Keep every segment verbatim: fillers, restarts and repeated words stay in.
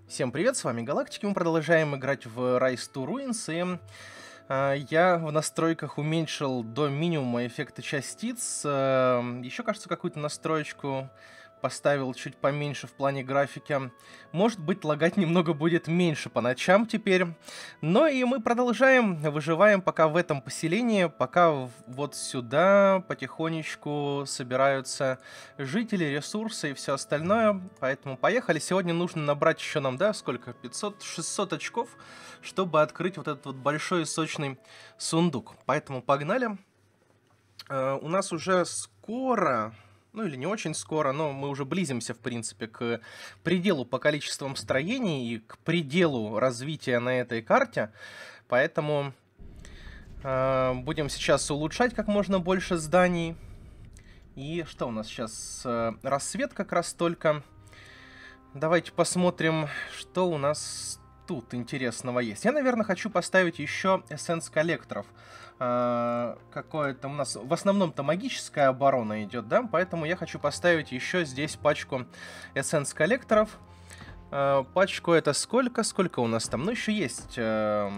Всем привет, с вами Галактики, мы продолжаем играть в Rise to Ruins, и э, я в настройках уменьшил до минимума эффекты частиц, э, еще, кажется, какую-то настроечку поставил чуть поменьше в плане графики. Может быть, лагать немного будет меньше по ночам теперь. Но и мы продолжаем, выживаем пока в этом поселении, пока в- вот сюда потихонечку собираются жители, ресурсы и все остальное. Поэтому поехали. Сегодня нужно набрать еще нам, да, сколько? пятьсот-шестьсот очков, чтобы открыть вот этот вот большой и сочный сундук. Поэтому погнали. Э, у нас уже скоро, ну или не очень скоро, но мы уже близимся, в принципе, к пределу по количествам строений и к пределу развития на этой карте. Поэтому э, будем сейчас улучшать как можно больше зданий. И что у нас сейчас? Э, рассвет как раз только. Давайте посмотрим, что у нас тут интересного есть. Я, наверное, хочу поставить еще эссенс коллекторов. А, какое-то у нас в основном-то магическая оборона идет, да? Поэтому я хочу поставить еще здесь пачку эссенс коллекторов. А, пачку это сколько? Сколько у нас там? Ну, еще есть э,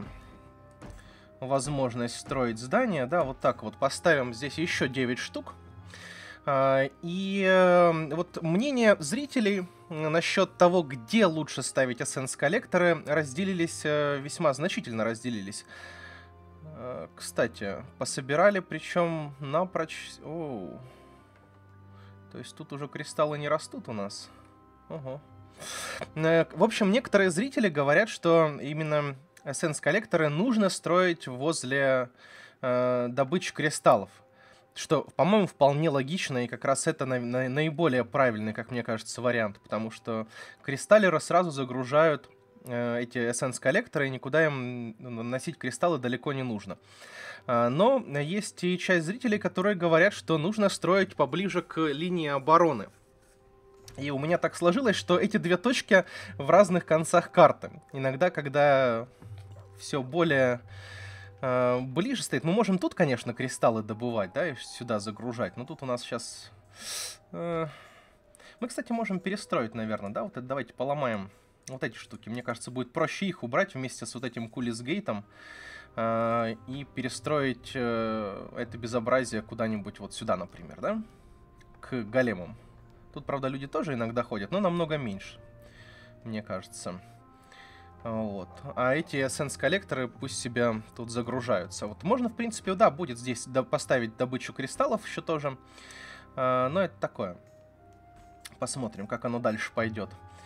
возможность строить здание, да? Вот так вот поставим здесь еще девять штук. А, И э, вот мнение зрителей насчет того, где лучше ставить эссенс-коллекторы, разделились, э, весьма значительно разделились. Э, Кстати, пособирали, причем напрочь... Оу. То есть тут уже кристаллы не растут у нас. Ого. Э, В общем, некоторые зрители говорят, что именно эссенс-коллекторы нужно строить возле э, добычи кристаллов. Что, по-моему, вполне логично, и как раз это на- на- наиболее правильный, как мне кажется, вариант, потому что кристаллеры сразу загружают э, эти эссенс-коллекторы, и никуда им н- носить кристаллы далеко не нужно. А, но есть и часть зрителей, которые говорят, что нужно строить поближе к линии обороны. И у меня так сложилось, что эти две точки в разных концах карты. Иногда, когда все более э, ближе стоит. Мы можем тут, конечно, кристаллы добывать, да, и сюда загружать. Но тут у нас сейчас... э, Мы, кстати, можем перестроить, наверное, да? Вот это давайте поломаем вот эти штуки. Мне кажется, будет проще их убрать вместе с вот этим кулисгейтом э, и перестроить э, это безобразие куда-нибудь вот сюда, например, да? К големам. Тут, правда, люди тоже иногда ходят, но намного меньше, мне кажется. Вот. А эти эссенс-коллекторы пусть себя тут загружаются. Вот можно, в принципе, да, будет здесь до- поставить добычу кристаллов еще тоже. А, но это такое. Посмотрим, как оно дальше пойдет.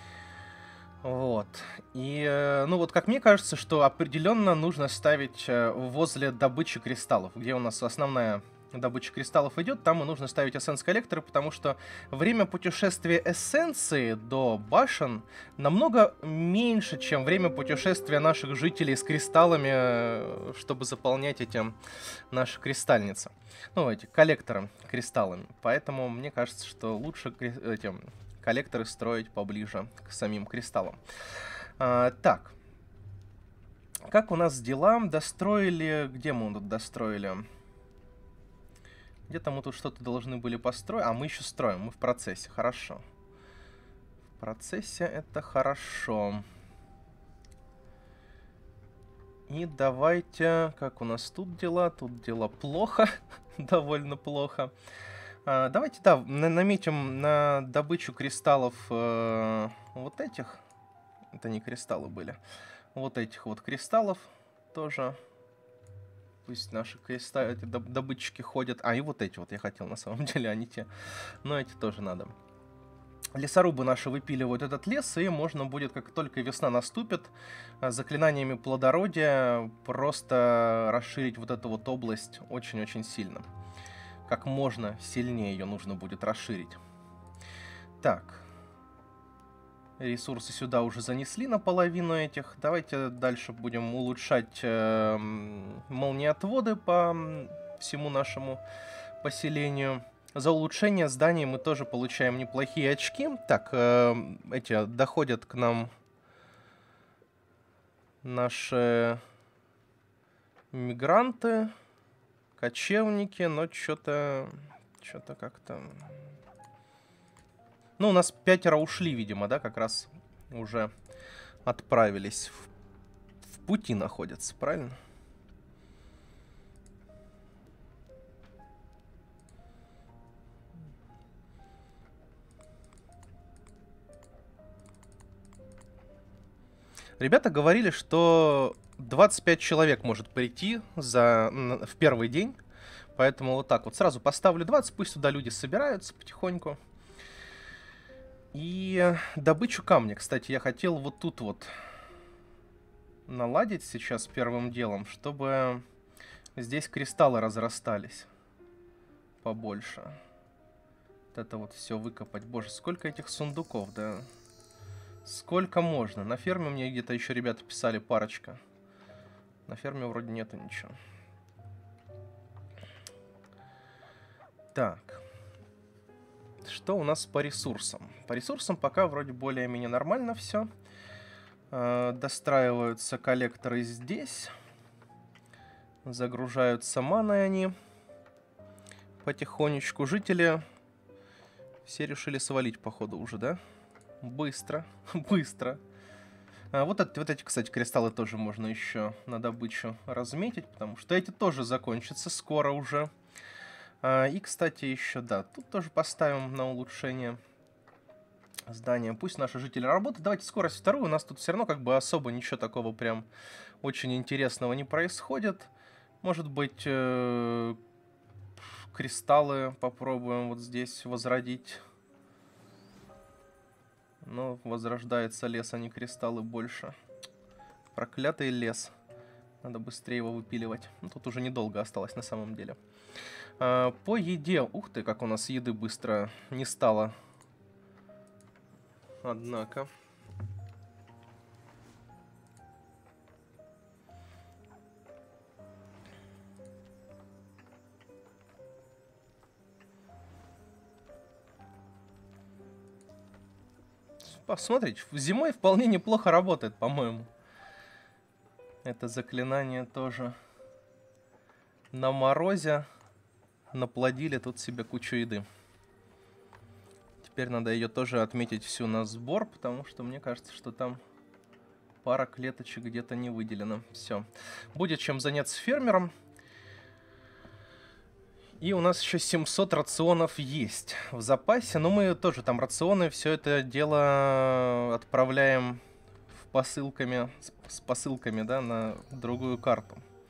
Вот. И, э, ну вот, как мне кажется, что определенно нужно ставить э, возле добычи кристаллов. Где у нас основная добыча кристаллов идет, там и нужно ставить эссенс-коллекторы, потому что время путешествия эссенции до башен намного меньше, чем время путешествия наших жителей с кристаллами, э, чтобы заполнять эти наши кристальницы. Ну, эти коллекторы кристаллами. Поэтому мне кажется, что лучше кри- этим коллекторы строить поближе к самим кристаллам. А, так. Как у нас дела? Достроили... Где мы тут достроили? Где-то мы тут что-то должны были построить. А, мы еще строим. Мы в процессе. Хорошо. В процессе это хорошо. И давайте... Как у нас тут дела? Тут дела плохо. Довольно плохо. А, давайте, да, на- наметим на добычу кристаллов э, вот этих. Это не кристаллы были. Вот этих вот кристаллов тоже. Пусть наши креста, эти доб- добытчики ходят. А, и вот эти вот я хотел на самом деле, а не те. Но эти тоже надо. Лесорубы наши выпиливают этот лес, и можно будет, как только весна наступит, а, заклинаниями плодородия просто расширить вот эту вот область очень-очень сильно. Как можно сильнее ее нужно будет расширить. Так. Ресурсы сюда уже занесли наполовину этих. Давайте дальше будем улучшать э, м, молниеотводы по м, всему нашему поселению. За улучшение зданий мы тоже получаем неплохие очки. Так, э, эти доходят к нам наши мигранты, кочевники, но что-то... Что-то как-то... Ну, у нас пятеро ушли, видимо, да, как раз уже отправились. В, в пути находятся, правильно? Ребята говорили, что двадцать пять человек может прийти за, в первый день. Поэтому вот так вот сразу поставлю двадцать, пусть туда люди собираются потихоньку. И добычу камня, кстати, я хотел вот тут вот наладить сейчас первым делом, чтобы здесь кристаллы разрастались побольше. Вот это вот все выкопать. Боже, сколько этих сундуков, да? Сколько можно? На ферме мне где-то еще ребята писали парочка. На ферме вроде нету ничего. Так. Что у нас по ресурсам? По ресурсам пока вроде более-менее нормально все. Э, достраиваются коллекторы здесь. Загружаются маной они. Потихонечку жители все решили свалить, походу, уже, да? Быстро, быстро. А, вот, это, вот эти, кстати, кристаллы тоже можно еще на добычу разметить, потому что эти тоже закончатся скоро уже. А, и, кстати, еще, да, тут тоже поставим на улучшение здания. Пусть наши жители работают. Давайте скорость вторую. У нас тут все равно как бы особо ничего такого прям очень интересного не происходит. Может быть, э кристаллы попробуем вот здесь возродить. Но возрождается лес, а не кристаллы больше. Проклятый лес. Надо быстрее его выпиливать. Ну, тут уже недолго осталось на самом деле. А, по еде. Ух ты, как у нас еды быстро не стало. Однако. Посмотрите, зимой вполне неплохо работает, по-моему. Это заклинание тоже. На морозе наплодили тут себе кучу еды. Теперь надо ее тоже отметить всю на сбор, потому что мне кажется, что там пара клеточек где-то не выделена. Все. Будет чем заняться фермером. И у нас еще семьсот рационов есть в запасе. Но мы тоже там рационы, все это дело отправляем в посылками, с посылками, да, на другую карту.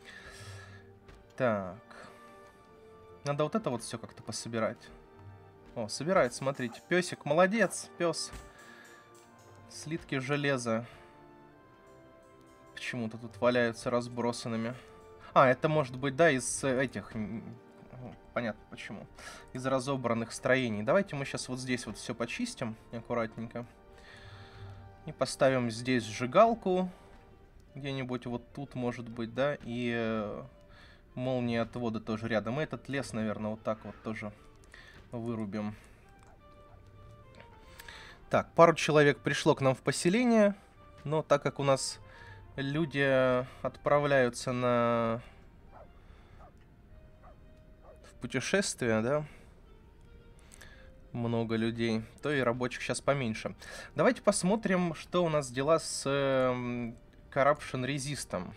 Так. Надо вот это вот все как-то пособирать. О, собирает, смотрите. Песик, молодец, пес. Слитки железа почему-то тут валяются разбросанными. А, это может быть, да, из этих... Понятно почему. Из разобранных строений. Давайте мы сейчас вот здесь вот все почистим аккуратненько. И поставим здесь сжигалку. Где-нибудь вот тут, может быть, да. И э, молнии отвода тоже рядом. И этот лес, наверное, вот так вот тоже вырубим. Так, пару человек пришло к нам в поселение. Но так как у нас люди отправляются на... путешествия, да, много людей, то и рабочих сейчас поменьше. Давайте посмотрим, что у нас дела с э, Corruption Resist.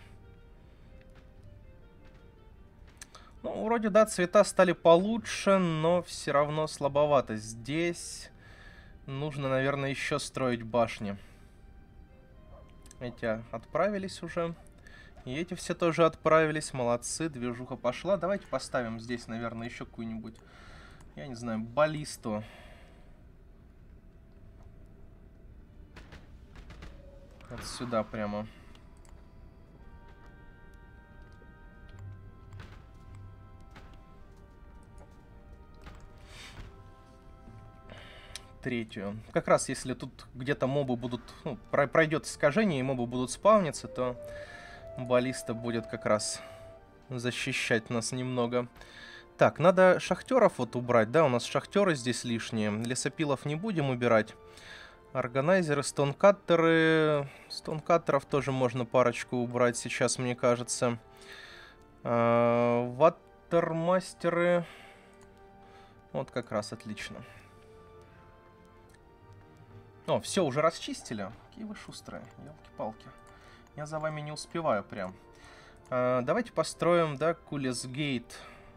Ну, вроде, да, цвета стали получше, но все равно слабовато. Здесь нужно, наверное, еще строить башни. Эти отправились уже. И эти все тоже отправились. Молодцы, движуха пошла. Давайте поставим здесь, наверное, еще какую-нибудь, я не знаю, баллисту. Вот сюда прямо. Третью. Как раз если тут где-то мобы будут... Ну, пройдет искажение и мобы будут спавниться, то... баллиста будет как раз защищать нас немного. Так, надо шахтеров вот убрать, да, у нас шахтеры здесь лишние. Лесопилов не будем убирать. Органайзеры, стонкаттеры. Стонкаттеров тоже можно парочку убрать сейчас, мне кажется. А, ваттермастеры. Вот как раз отлично. О, все, уже расчистили. Какие вы шустрые, елки-палки. Я за вами не успеваю прям. А, давайте построим, да, Кулисгейт.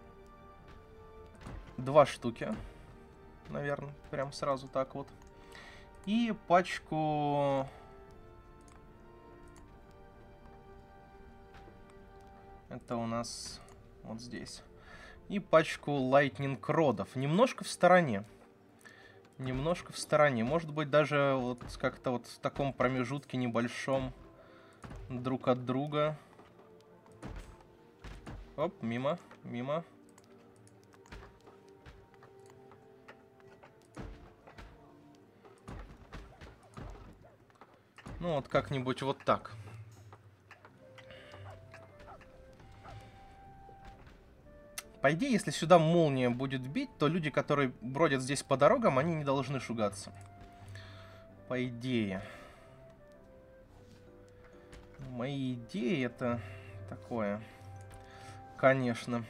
Два штуки. Наверное, прям сразу так вот. И пачку... Это у нас вот здесь. И пачку Lightning Родов. Немножко в стороне. Немножко в стороне. Может быть, даже вот как-то вот в таком промежутке небольшом друг от друга. Оп, мимо, мимо. Ну вот как-нибудь вот так. По идее, если сюда молния будет бить, то люди, которые бродят здесь по дорогам, они не должны шугаться. По идее. Мои идеи это такое. Конечно.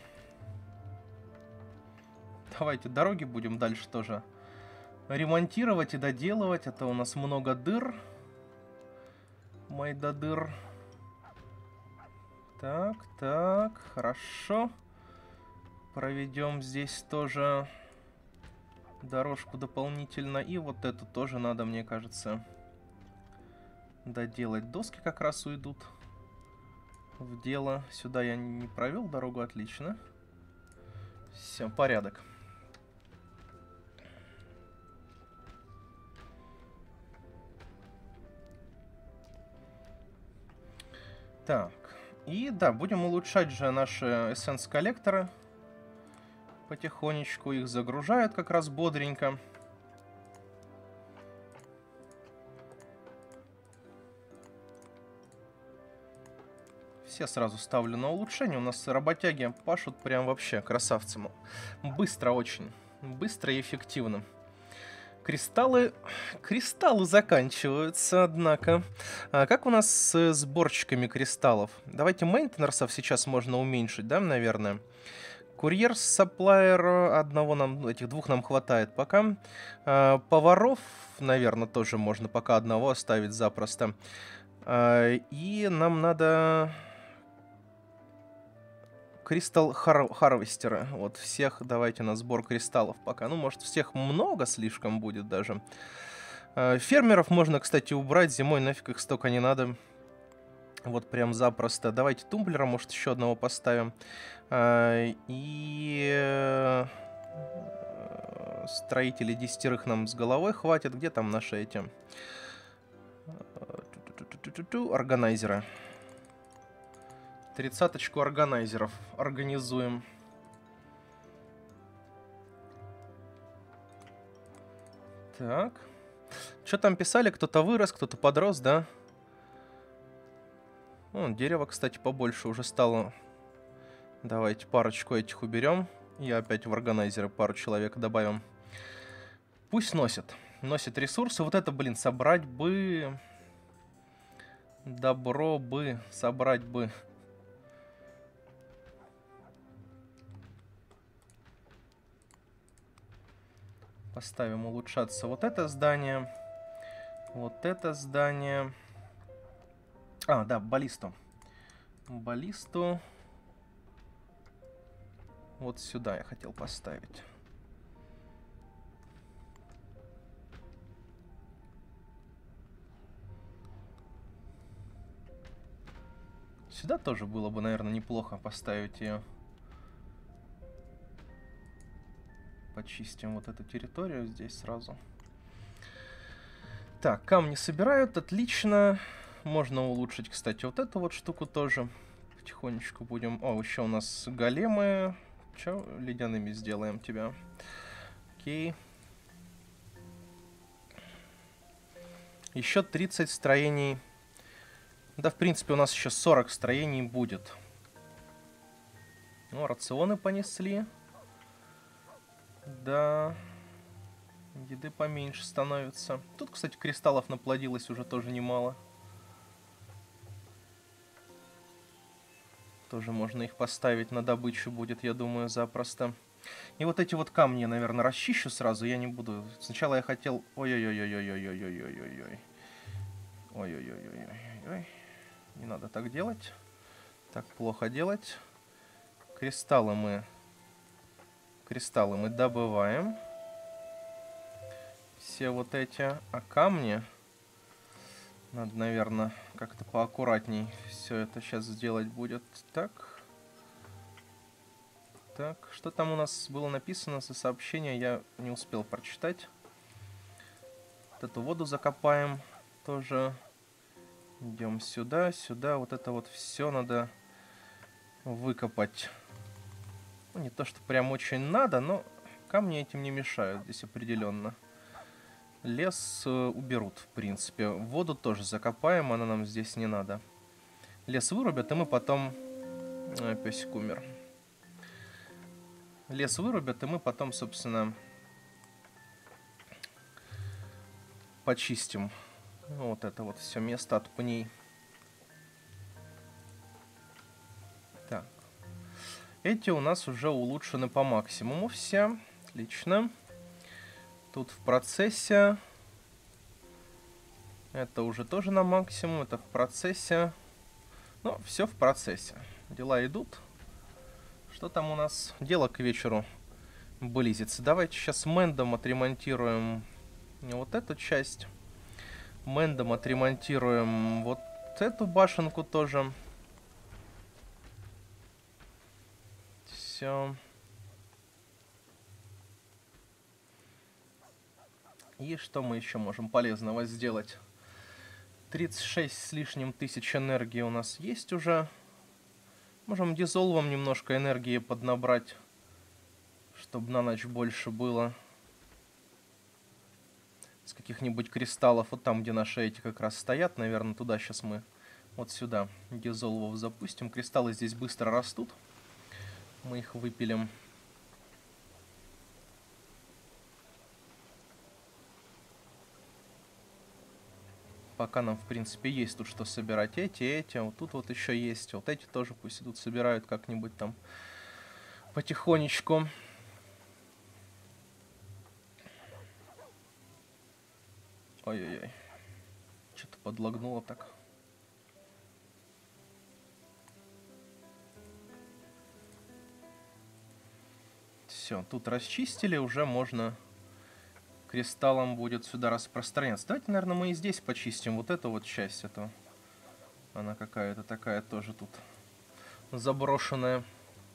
Давайте дороги будем дальше тоже ремонтировать и доделывать. Это у нас много дыр. Майдадыр. Так, так, хорошо. Проведем здесь тоже дорожку дополнительно. И вот эту тоже надо, мне кажется, доделать. Доски как раз уйдут в дело. Сюда я не провел дорогу, отлично. Все, порядок. Так, и да, будем улучшать же наши эссенс-коллекторы. Потихонечку их загружают как раз бодренько. Все сразу ставлю на улучшение. У нас работяги пашут прям вообще красавцы. Быстро очень. Быстро и эффективно. Кристаллы... Кристаллы заканчиваются, однако. А как у нас с сборщиками кристаллов? Давайте мейнтенерсов сейчас можно уменьшить, да, наверное? Курьер, сапплайер, одного нам, этих двух нам хватает пока. А, поваров, наверное, тоже можно пока одного оставить запросто. А, и нам надо... Кристалл хар Харвестера. Вот всех давайте на сбор кристаллов пока. Ну, может, всех много слишком будет даже. А, фермеров можно, кстати, убрать. Зимой нафиг их столько не надо. Вот прям запросто. Давайте тумблера, может, еще одного поставим. А, и... Строителей десятерых нам с головой хватит. Где там наши эти... Органайзеры. Тридцаточку органайзеров организуем. Так. Что там писали? Кто-то вырос, кто-то подрос, да? О, дерево, кстати, побольше уже стало. Давайте парочку этих уберем. И опять в органайзеры пару человек добавим. Пусть носят. Носят ресурсы. Вот это, блин, собрать бы... Добро бы. Собрать бы. Поставим улучшаться вот это здание. Вот это здание. А, да, баллисту. Баллисту. Вот сюда я хотел поставить. Сюда тоже было бы, наверное, неплохо поставить ее. Почистим вот эту территорию здесь сразу. Так, камни собирают, отлично. Можно улучшить, кстати, вот эту вот штуку тоже. Потихонечку будем... О, еще у нас големы. Че, ледяными сделаем тебя. Окей. Еще тридцать строений. Да, в принципе, у нас еще сорок строений будет. Ну, рационы понесли. Да. Еды поменьше становится. Тут, кстати, кристаллов наплодилось уже тоже немало. Тоже можно их поставить на добычу будет, я думаю, запросто. И вот эти вот камни я, наверное, расчищу сразу. Я не буду... Сначала я хотел... Ой-ой-ой-ой-ой-ой-ой-ой-ой-ой. Ой-ой-ой-ой-ой-ой. Не надо так делать. Так плохо делать. Кристаллы мы... Кристаллы мы добываем. Все вот эти. А камни... Надо, наверное, как-то поаккуратней все это сейчас сделать будет. Так. Так, что там у нас было написано за сообщение, я не успел прочитать. Вот эту воду закопаем тоже. Идем сюда, сюда. Вот это вот все надо выкопать. Ну, не то, что прям очень надо, но камни этим не мешают здесь определенно. Лес э, уберут, в принципе. Воду тоже закопаем, она нам здесь не надо. Лес вырубят, и мы потом... Э, песик умер. Лес вырубят, и мы потом, собственно, почистим вот это вот все место от пней. Так. Эти у нас уже улучшены по максимуму все. Отлично. Тут в процессе. Это уже тоже на максимум. Это в процессе. Ну, все в процессе. Дела идут. Что там у нас? Дело к вечеру близится. Давайте сейчас мендом отремонтируем вот эту часть. Мендом отремонтируем вот эту башенку тоже. Все. И что мы еще можем полезного сделать? тридцать шесть с лишним тысяч энергии у нас есть уже. Можем дизолвом немножко энергии поднабрать, чтобы на ночь больше было. С каких-нибудь кристаллов, вот там, где наши эти как раз стоят, наверное, туда сейчас мы вот сюда дизолвов запустим. Кристаллы здесь быстро растут. Мы их выпилим. Пока нам, в принципе, есть тут что собирать. Эти, эти, вот тут вот еще есть. Вот эти тоже пусть идут, собирают как-нибудь там потихонечку. Ой-ой-ой. Что-то подлагнуло так. Все, тут расчистили, уже можно... Кристаллом будет сюда распространяться. Давайте, наверное, мы и здесь почистим вот эту вот часть. Эту. Она какая-то такая тоже тут заброшенная.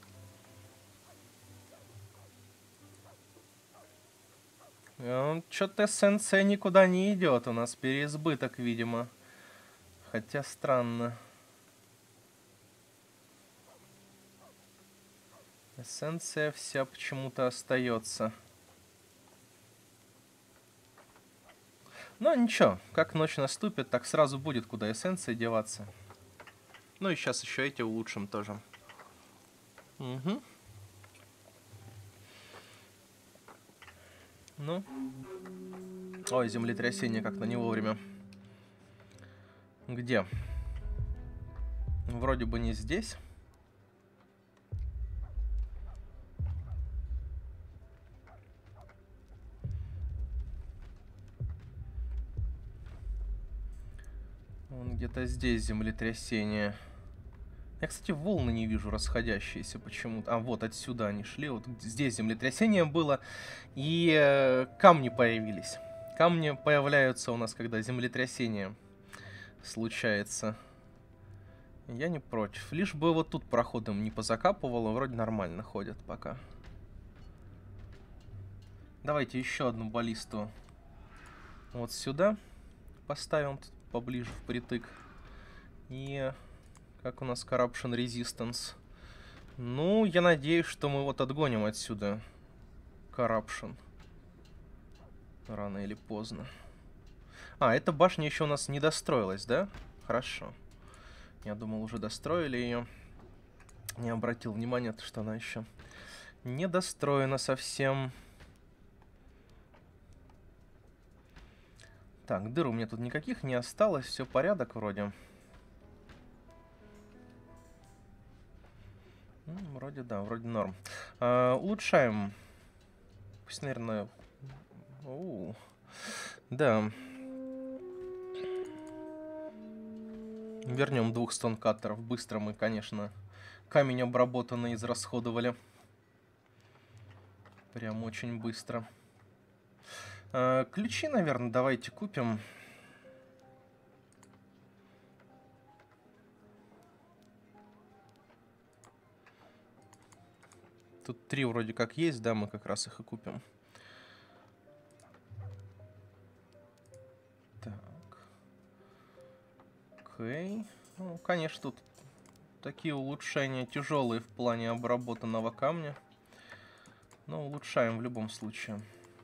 Что-то эссенция никуда не идет. У нас переизбыток, видимо. Хотя странно. Эссенция вся почему-то остается. Но ничего, как ночь наступит, так сразу будет куда эссенции деваться. Ну и сейчас еще эти улучшим тоже. Угу. Ну. Ой, землетрясение как-то не вовремя. Где? Вроде бы не здесь. Где-то здесь землетрясение. Я, кстати, волны не вижу расходящиеся почему-то. А, вот отсюда они шли. Вот здесь землетрясение было. И э, камни появились. Камни появляются у нас, когда землетрясение случается. Я не против. Лишь бы вот тут проходом не позакапывало. Вроде нормально ходят пока. Давайте еще одну баллисту вот сюда поставим. Тут поближе впритык. И как у нас Corruption Resistance? Ну, я надеюсь, что мы вот отгоним отсюда Corruption. Рано или поздно. А, эта башня еще у нас не достроилась, да? Хорошо. Я думал, уже достроили ее. Не обратил внимания, что она еще не достроена совсем. Так, дыр у меня тут никаких не осталось. Все порядок вроде. М, Вроде да, вроде норм. А, улучшаем. Пусть, наверное... Оу. Да. Вернем двух стонкаттеров. Быстро мы, конечно, камень обработанный израсходовали. Прям очень быстро. А, ключи, наверное, давайте купим. Тут три вроде как есть, да, мы как раз их и купим. Так. Окей. Ну, конечно, тут такие улучшения тяжелые в плане обработанного камня. Но улучшаем в любом случае.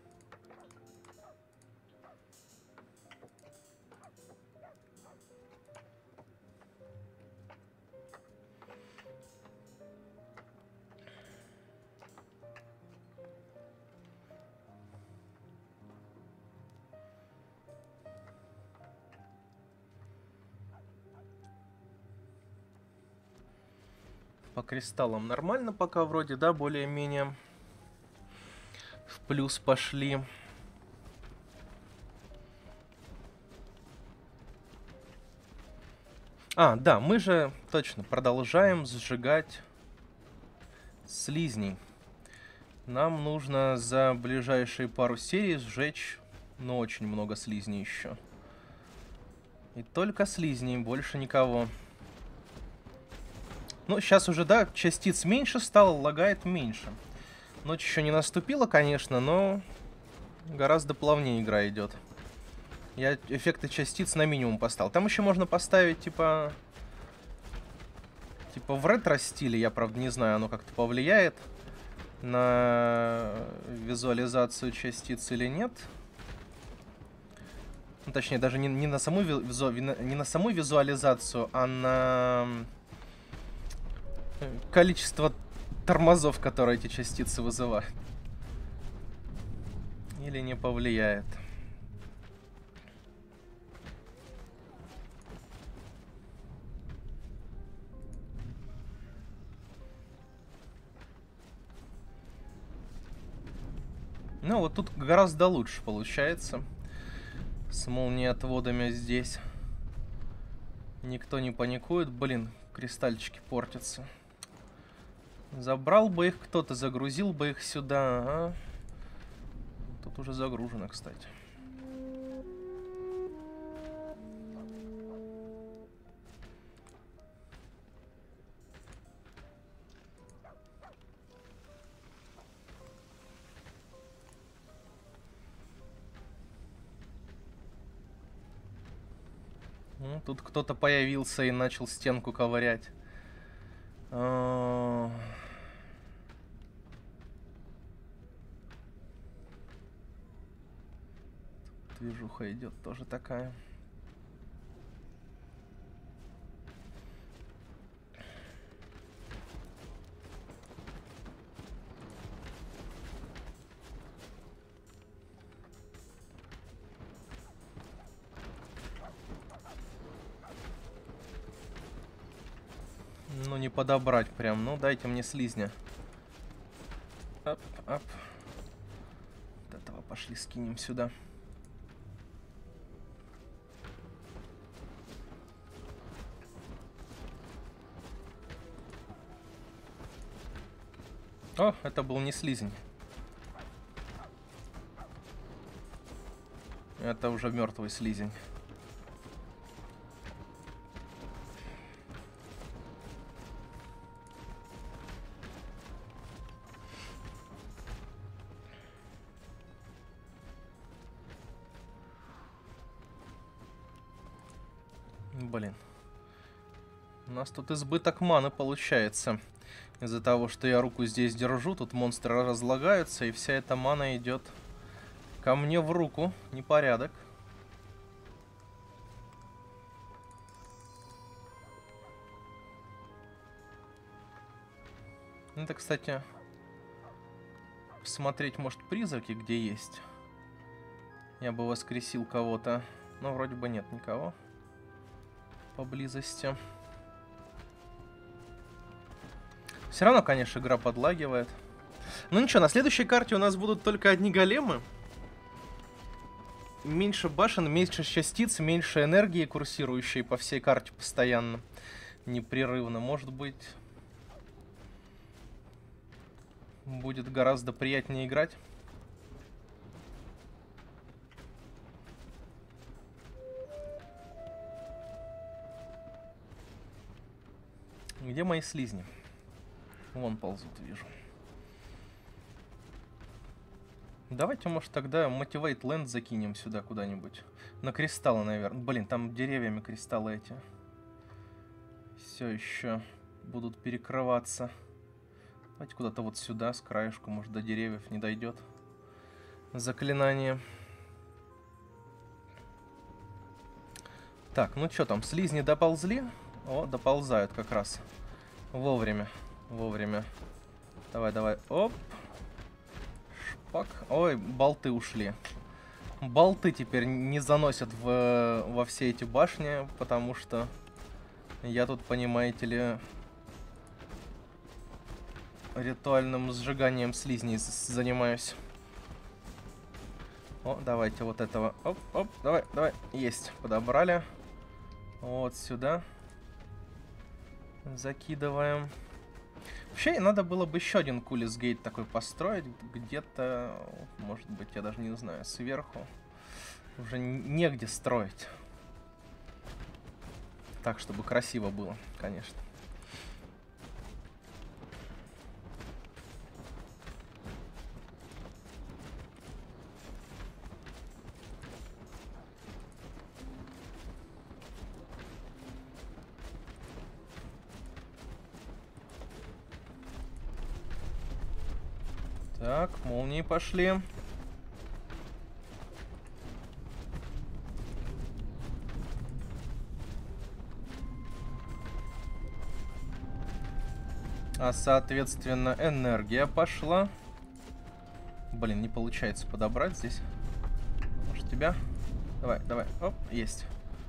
По кристаллам нормально пока вроде, да, более-менее в плюс пошли. А, да, мы же точно продолжаем сжигать слизней. Нам нужно за ближайшие пару серий сжечь, ну, очень много слизней еще. И только слизней, больше никого. Ну, сейчас уже, да, частиц меньше стало, лагает меньше. Ночь еще не наступила, конечно, но гораздо плавнее игра идет. Я эффекты частиц на минимум поставил. Там еще можно поставить, типа... Типа в ретро-стиле, я, правда, не знаю, оно как-то повлияет на визуализацию частиц или нет. Ну, точнее, даже не, не, на саму визу, не на саму визуализацию, а на количество тормозов, которые эти частицы вызывают. Или не повлияет. Ну, вот тут гораздо лучше получается. С молниеотводами здесь. Никто не паникует. Блин, кристальчики портятся. Забрал бы их кто-то, загрузил бы их сюда. А? Тут уже загружено, кстати. Ну, тут кто-то появился и начал стенку ковырять. А... Тут движуха идет тоже такая. Ну, не подобрать прям. Ну, дайте мне слизня. Ап, ап. Вот этого пошли скинем сюда. О, это был не слизень. Это уже мертвый слизень. Блин. У нас тут избыток маны получается. Из-за того, что я руку здесь держу, тут монстры разлагаются, и вся эта мана идет ко мне в руку. Непорядок. Это, кстати, посмотреть, может, призраки где есть. Я бы воскресил кого-то. Но вроде бы нет никого поблизости. Все равно, конечно, игра подлагивает. Ну ничего, на следующей карте у нас будут только одни големы. Меньше башен, меньше частиц, меньше энергии, курсирующей по всей карте постоянно. Непрерывно. Может быть, будет гораздо приятнее играть. Где мои слизни? Вон ползут, вижу. Давайте, может, тогда Motivate Land закинем сюда куда-нибудь. На кристаллы, наверное. Блин, там деревьями кристаллы эти все еще будут перекрываться. Давайте куда-то вот сюда, с краешку, может, до деревьев не дойдет заклинание. Так, ну что там, слизни доползли? О, доползают как раз. Вовремя, вовремя. Давай, давай, оп. Шпак. Ой, болты ушли. Болты теперь не заносят в, во все эти башни, потому что я тут, понимаете ли, ритуальным сжиганием слизней занимаюсь. О, давайте вот этого. Оп, оп, давай, давай. Есть, подобрали. Вот сюда. Закидываем. Вообще, надо было бы еще один Кулис Гейт такой построить. Где-то, может быть, я даже не знаю, сверху. Уже негде строить. Так, чтобы красиво было, конечно. Так, молнии пошли. А, соответственно, энергия пошла. Блин, не получается подобрать здесь. Может, тебя? Давай, давай. Оп, есть.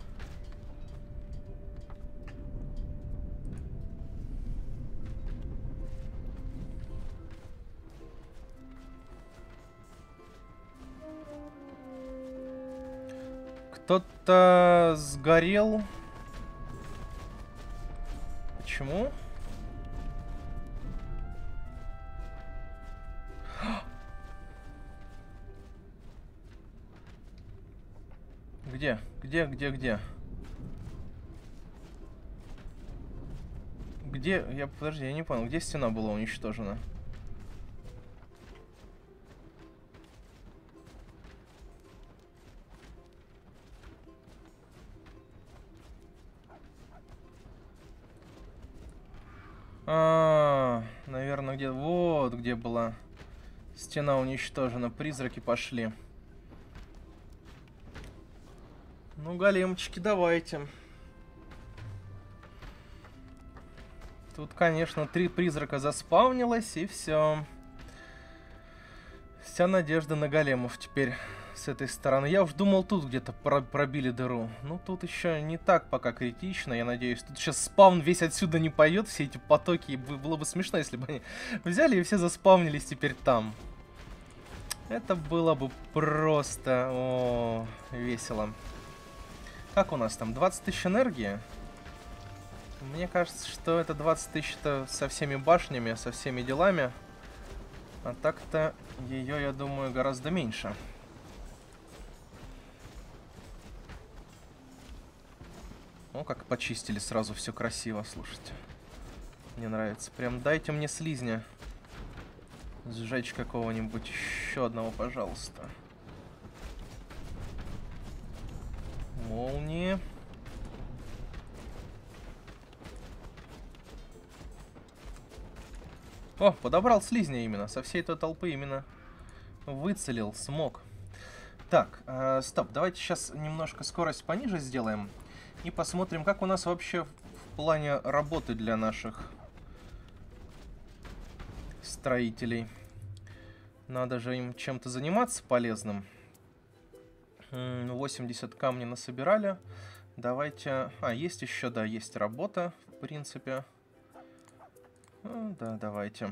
Кто-то сгорел. Почему? Где? Где, где, где? Где? Я, подожди, я не понял. Где стена была уничтожена? А, наверное, где... Вот где была стена уничтожена. Призраки пошли. Ну, големчики, давайте. Тут, конечно, три призрака заспавнилось, и все. Вся надежда на големов теперь с этой стороны. Я уж думал, тут где-то пробили дыру. Ну, тут еще не так пока критично, я надеюсь. Тут сейчас спавн весь отсюда не пойдет, все эти потоки. Было бы смешно, если бы они взяли и все заспавнились теперь там. Это было бы просто... О, весело. Как у нас там? двадцать тысяч энергии? Мне кажется, что это двадцать тысяч-то со всеми башнями, со всеми делами. А так-то ее, я думаю, гораздо меньше. О, как почистили сразу все красиво, слушайте. Мне нравится. Прям дайте мне слизня. Сжечь какого-нибудь еще одного, пожалуйста. Молнии. О, подобрал слизня именно. Со всей той толпы именно выцелил, смог. Так, э, стоп. Давайте сейчас немножко скорость пониже сделаем. И посмотрим, как у нас вообще в плане работы для наших строителей. Надо же им чем-то заниматься полезным. восемьдесят камней насобирали. Давайте... А, есть еще, да, есть работа, в принципе. Ну, да, давайте.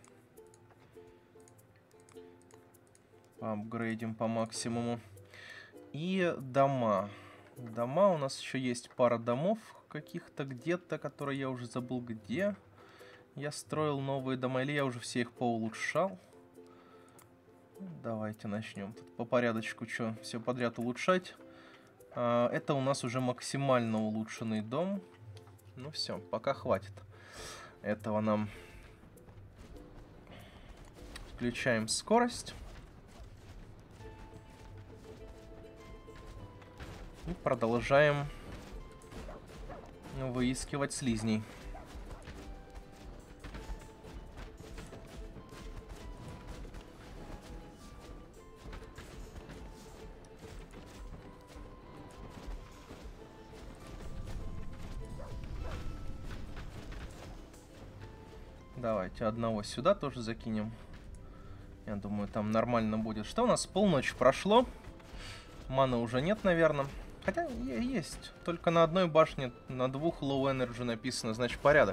Апгрейдим по максимуму. И дома. Дома, у нас еще есть пара домов каких-то где-то, которые я уже забыл где. Я строил новые дома, или я уже все их поулучшал. Давайте начнем тут по порядочку, что все подряд улучшать. А, это у нас уже максимально улучшенный дом. Ну все, пока хватит этого нам. Включаем скорость. И продолжаем выискивать слизней. Давайте одного сюда тоже закинем. Я думаю, там нормально будет. Что у нас? Полночь прошло. Маны уже нет, наверное. Хотя есть. Только на одной башне, на двух low energy написано, значит порядок.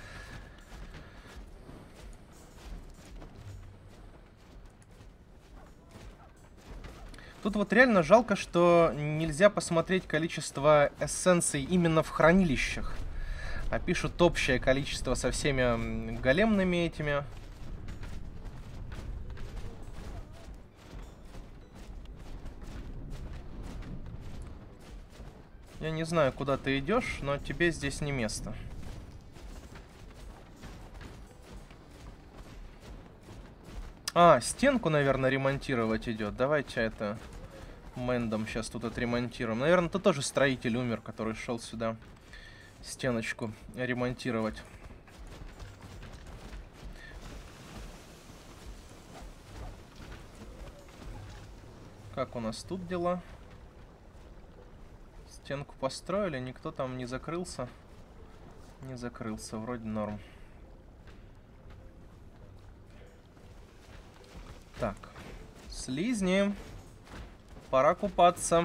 Тут вот реально жалко, что нельзя посмотреть количество эссенций именно в хранилищах. А пишут общее количество со всеми големными этими. Я не знаю, куда ты идешь, но тебе здесь не место. А, стенку, наверное, ремонтировать идет. Давайте это Мэндом сейчас тут отремонтируем. Наверное, это тоже строитель умер, который шел сюда стеночку ремонтировать. Как у нас тут дела? Стенку построили, никто там не закрылся. Не закрылся, вроде норм. Так, слизни. Пора купаться.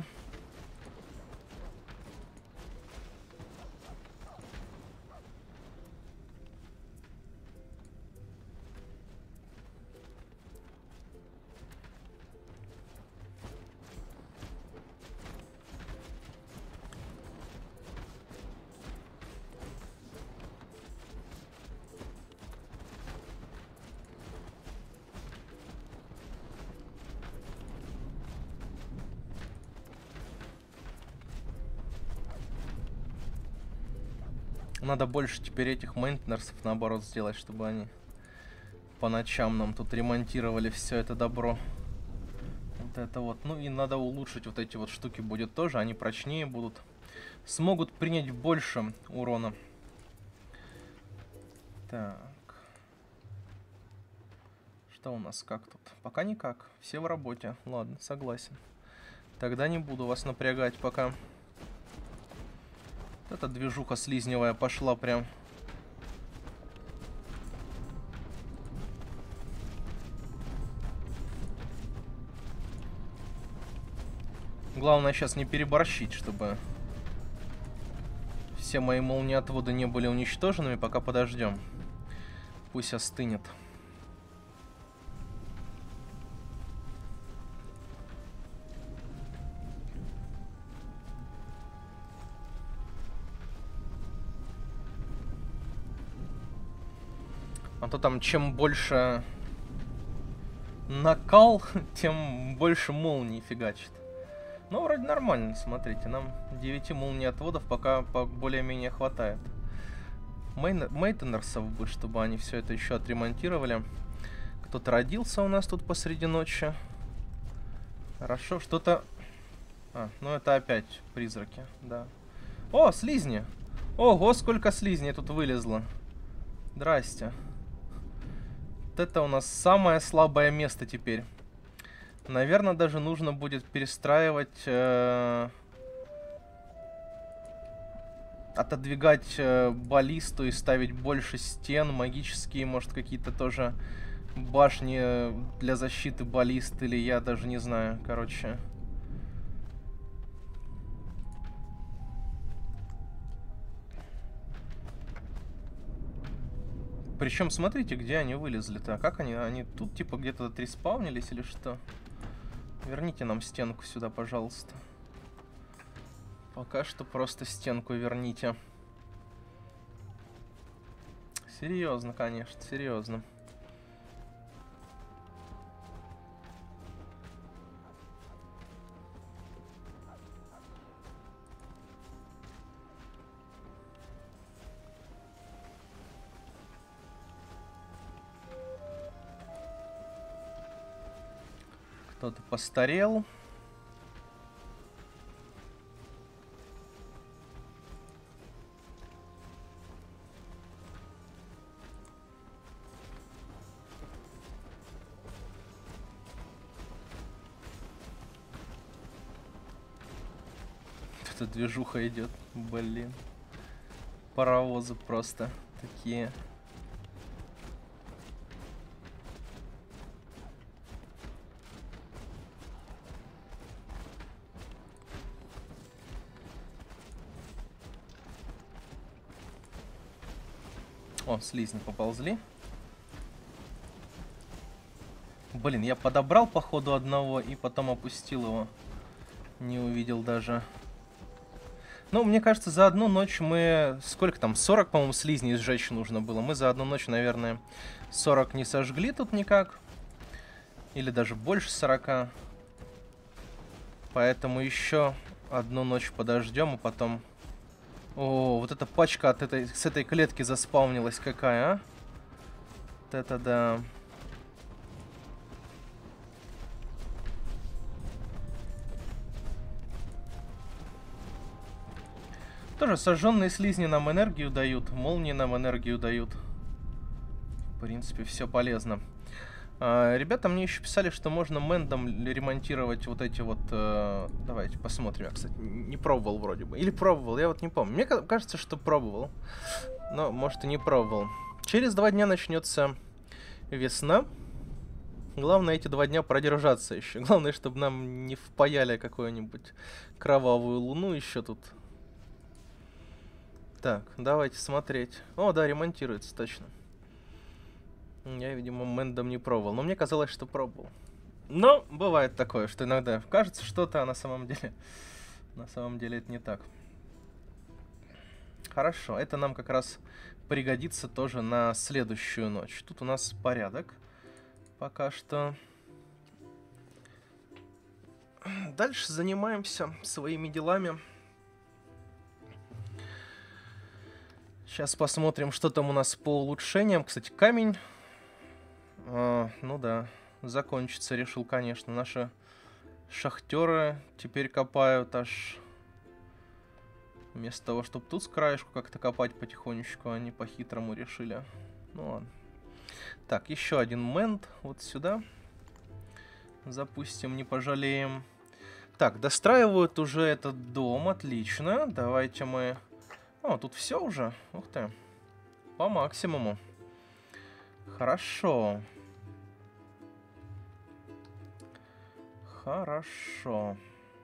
Надо больше теперь этих мейнтенерсов, наоборот, сделать, чтобы они по ночам нам тут ремонтировали все это добро. Вот это вот. Ну и надо улучшить вот эти вот штуки будет тоже. Они прочнее будут. Смогут принять больше урона. Так. Что у нас? Как тут? Пока никак. Все в работе. Ладно, согласен. Тогда не буду вас напрягать пока. Вот эта движуха слизневая пошла прям. Главное сейчас не переборщить, чтобы все мои молниеотводы не были уничтоженными. Пока подождем. Пусть остынет. А то там чем больше накал, тем больше молний фигачит. Ну, вроде нормально, смотрите. Нам девять молний отводов пока более-менее хватает. Мейн... Мейтенерсов бы, чтобы они все это еще отремонтировали. Кто-то родился у нас тут посреди ночи. Хорошо, что-то... А, ну это опять призраки, да. О, слизни! Ого, сколько слизней тут вылезло. Здрасте. Вот это у нас самое слабое место теперь. Наверное, даже нужно будет перестраивать... Э отодвигать э, баллисту и ставить больше стен. Магические, может, какие-то тоже башни для защиты баллист. Или я даже не знаю. Короче... Причем, смотрите, где они вылезли-то. А как они? Они тут, типа, где-то отреспаунились или что? Верните нам стенку сюда, пожалуйста. Пока что просто стенку верните. Серьезно, конечно, серьезно. Кто-то постарел. Эта движуха идет, блин. Паровозы просто такие. О, слизни поползли. Блин, я подобрал по ходу одного и потом опустил его. Не увидел даже. Ну, мне кажется, за одну ночь мы... Сколько там? сорок, по-моему, слизней сжечь нужно было. Мы за одну ночь, наверное, сорок не сожгли тут никак. Или даже больше сорока. Поэтому еще одну ночь подождем, и потом... О, вот эта пачка от этой, с этой клетки заспаунилась какая, а? Вот это да. Тоже сожженные слизни нам энергию дают, молнии нам энергию дают. В принципе, все полезно. А, ребята мне еще писали, что можно мендом ремонтировать вот эти вот... Э, давайте посмотрим. Я, кстати, не пробовал вроде бы. Или пробовал, я вот не помню. Мне кажется, что пробовал. Но, может, и не пробовал. Через два дня начнется весна. Главное эти два дня продержаться еще. Главное, чтобы нам не впаяли какую-нибудь кровавую луну еще тут. Так, давайте смотреть. О, да, ремонтируется, точно. Я, видимо, мендом не пробовал. Но мне казалось, что пробовал. Но бывает такое, что иногда кажется что-то, а на самом деле... На самом деле это не так. Хорошо, это нам как раз пригодится тоже на следующую ночь. Тут у нас порядок. Пока что. Дальше занимаемся своими делами. Сейчас посмотрим, что там у нас по улучшениям. Кстати, камень... А, ну да, закончиться решил, конечно. Наши шахтеры теперь копают аж... Вместо того, чтобы тут с краешку как-то копать потихонечку, они по-хитрому решили. Ну ладно. Так, еще один мент вот сюда. Запустим, не пожалеем. Так, достраивают уже этот дом, отлично. Давайте мы... О, тут все уже? Ух ты. По максимуму. Хорошо. Хорошо.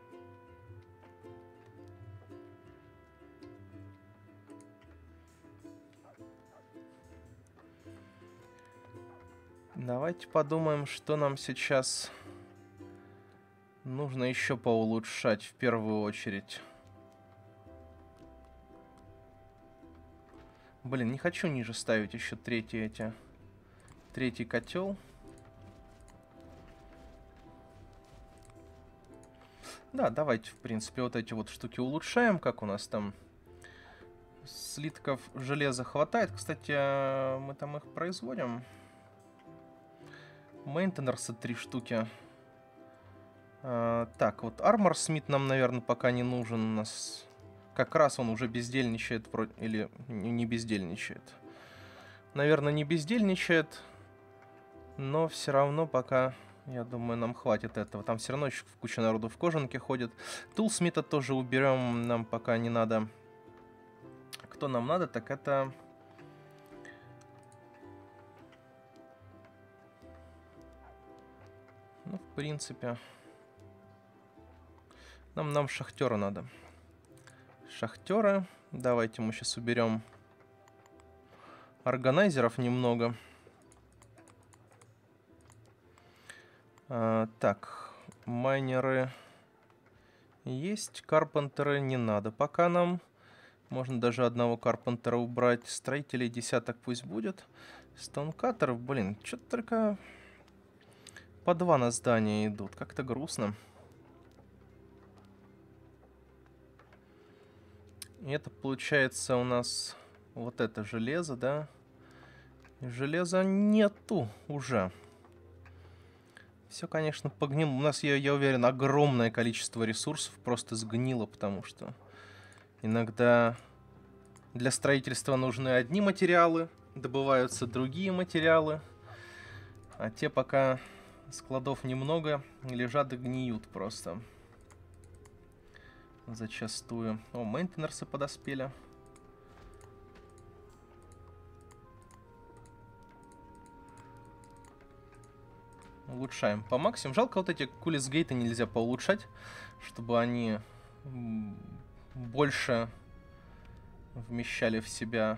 Давайте подумаем, что нам сейчас нужно еще поулучшать в первую очередь. Блин, не хочу ниже ставить еще третий эти... Третий котел. Да, давайте, в принципе, вот эти вот штуки улучшаем. Как у нас там слитков железа хватает. Кстати, мы там их производим. Мейнтенерса три штуки. А, так, вот Armor Smith нам, наверное, пока не нужен. У нас как раз он уже бездельничает. Или не бездельничает. Наверное, не бездельничает. Но все равно пока, я думаю, нам хватит этого. Там все равно еще куча народу в кожанке ходит. Тулсмита тоже уберем. Нам пока не надо. Кто нам надо, так это... Ну, в принципе... Нам, нам шахтера надо. Шахтера. Давайте мы сейчас уберем органайзеров немного. А, так, майнеры есть, карпентеры не надо пока нам. Можно даже одного карпентера убрать. Строителей десяток пусть будет. Стоункаттеров, блин, что-то только по два на здание идут. Как-то грустно. И это получается у нас вот это железо, да? Железа нету уже. Все, конечно, погнило. У нас, я, я уверен, огромное количество ресурсов просто сгнило, потому что иногда для строительства нужны одни материалы, добываются другие материалы, а те пока складов немного, лежат и гниют просто. Зачастую. О, мейнтенерсы подоспели. Улучшаем по максимуму. Жалко, вот эти кулисгейты нельзя поулучшать, чтобы они больше вмещали в себя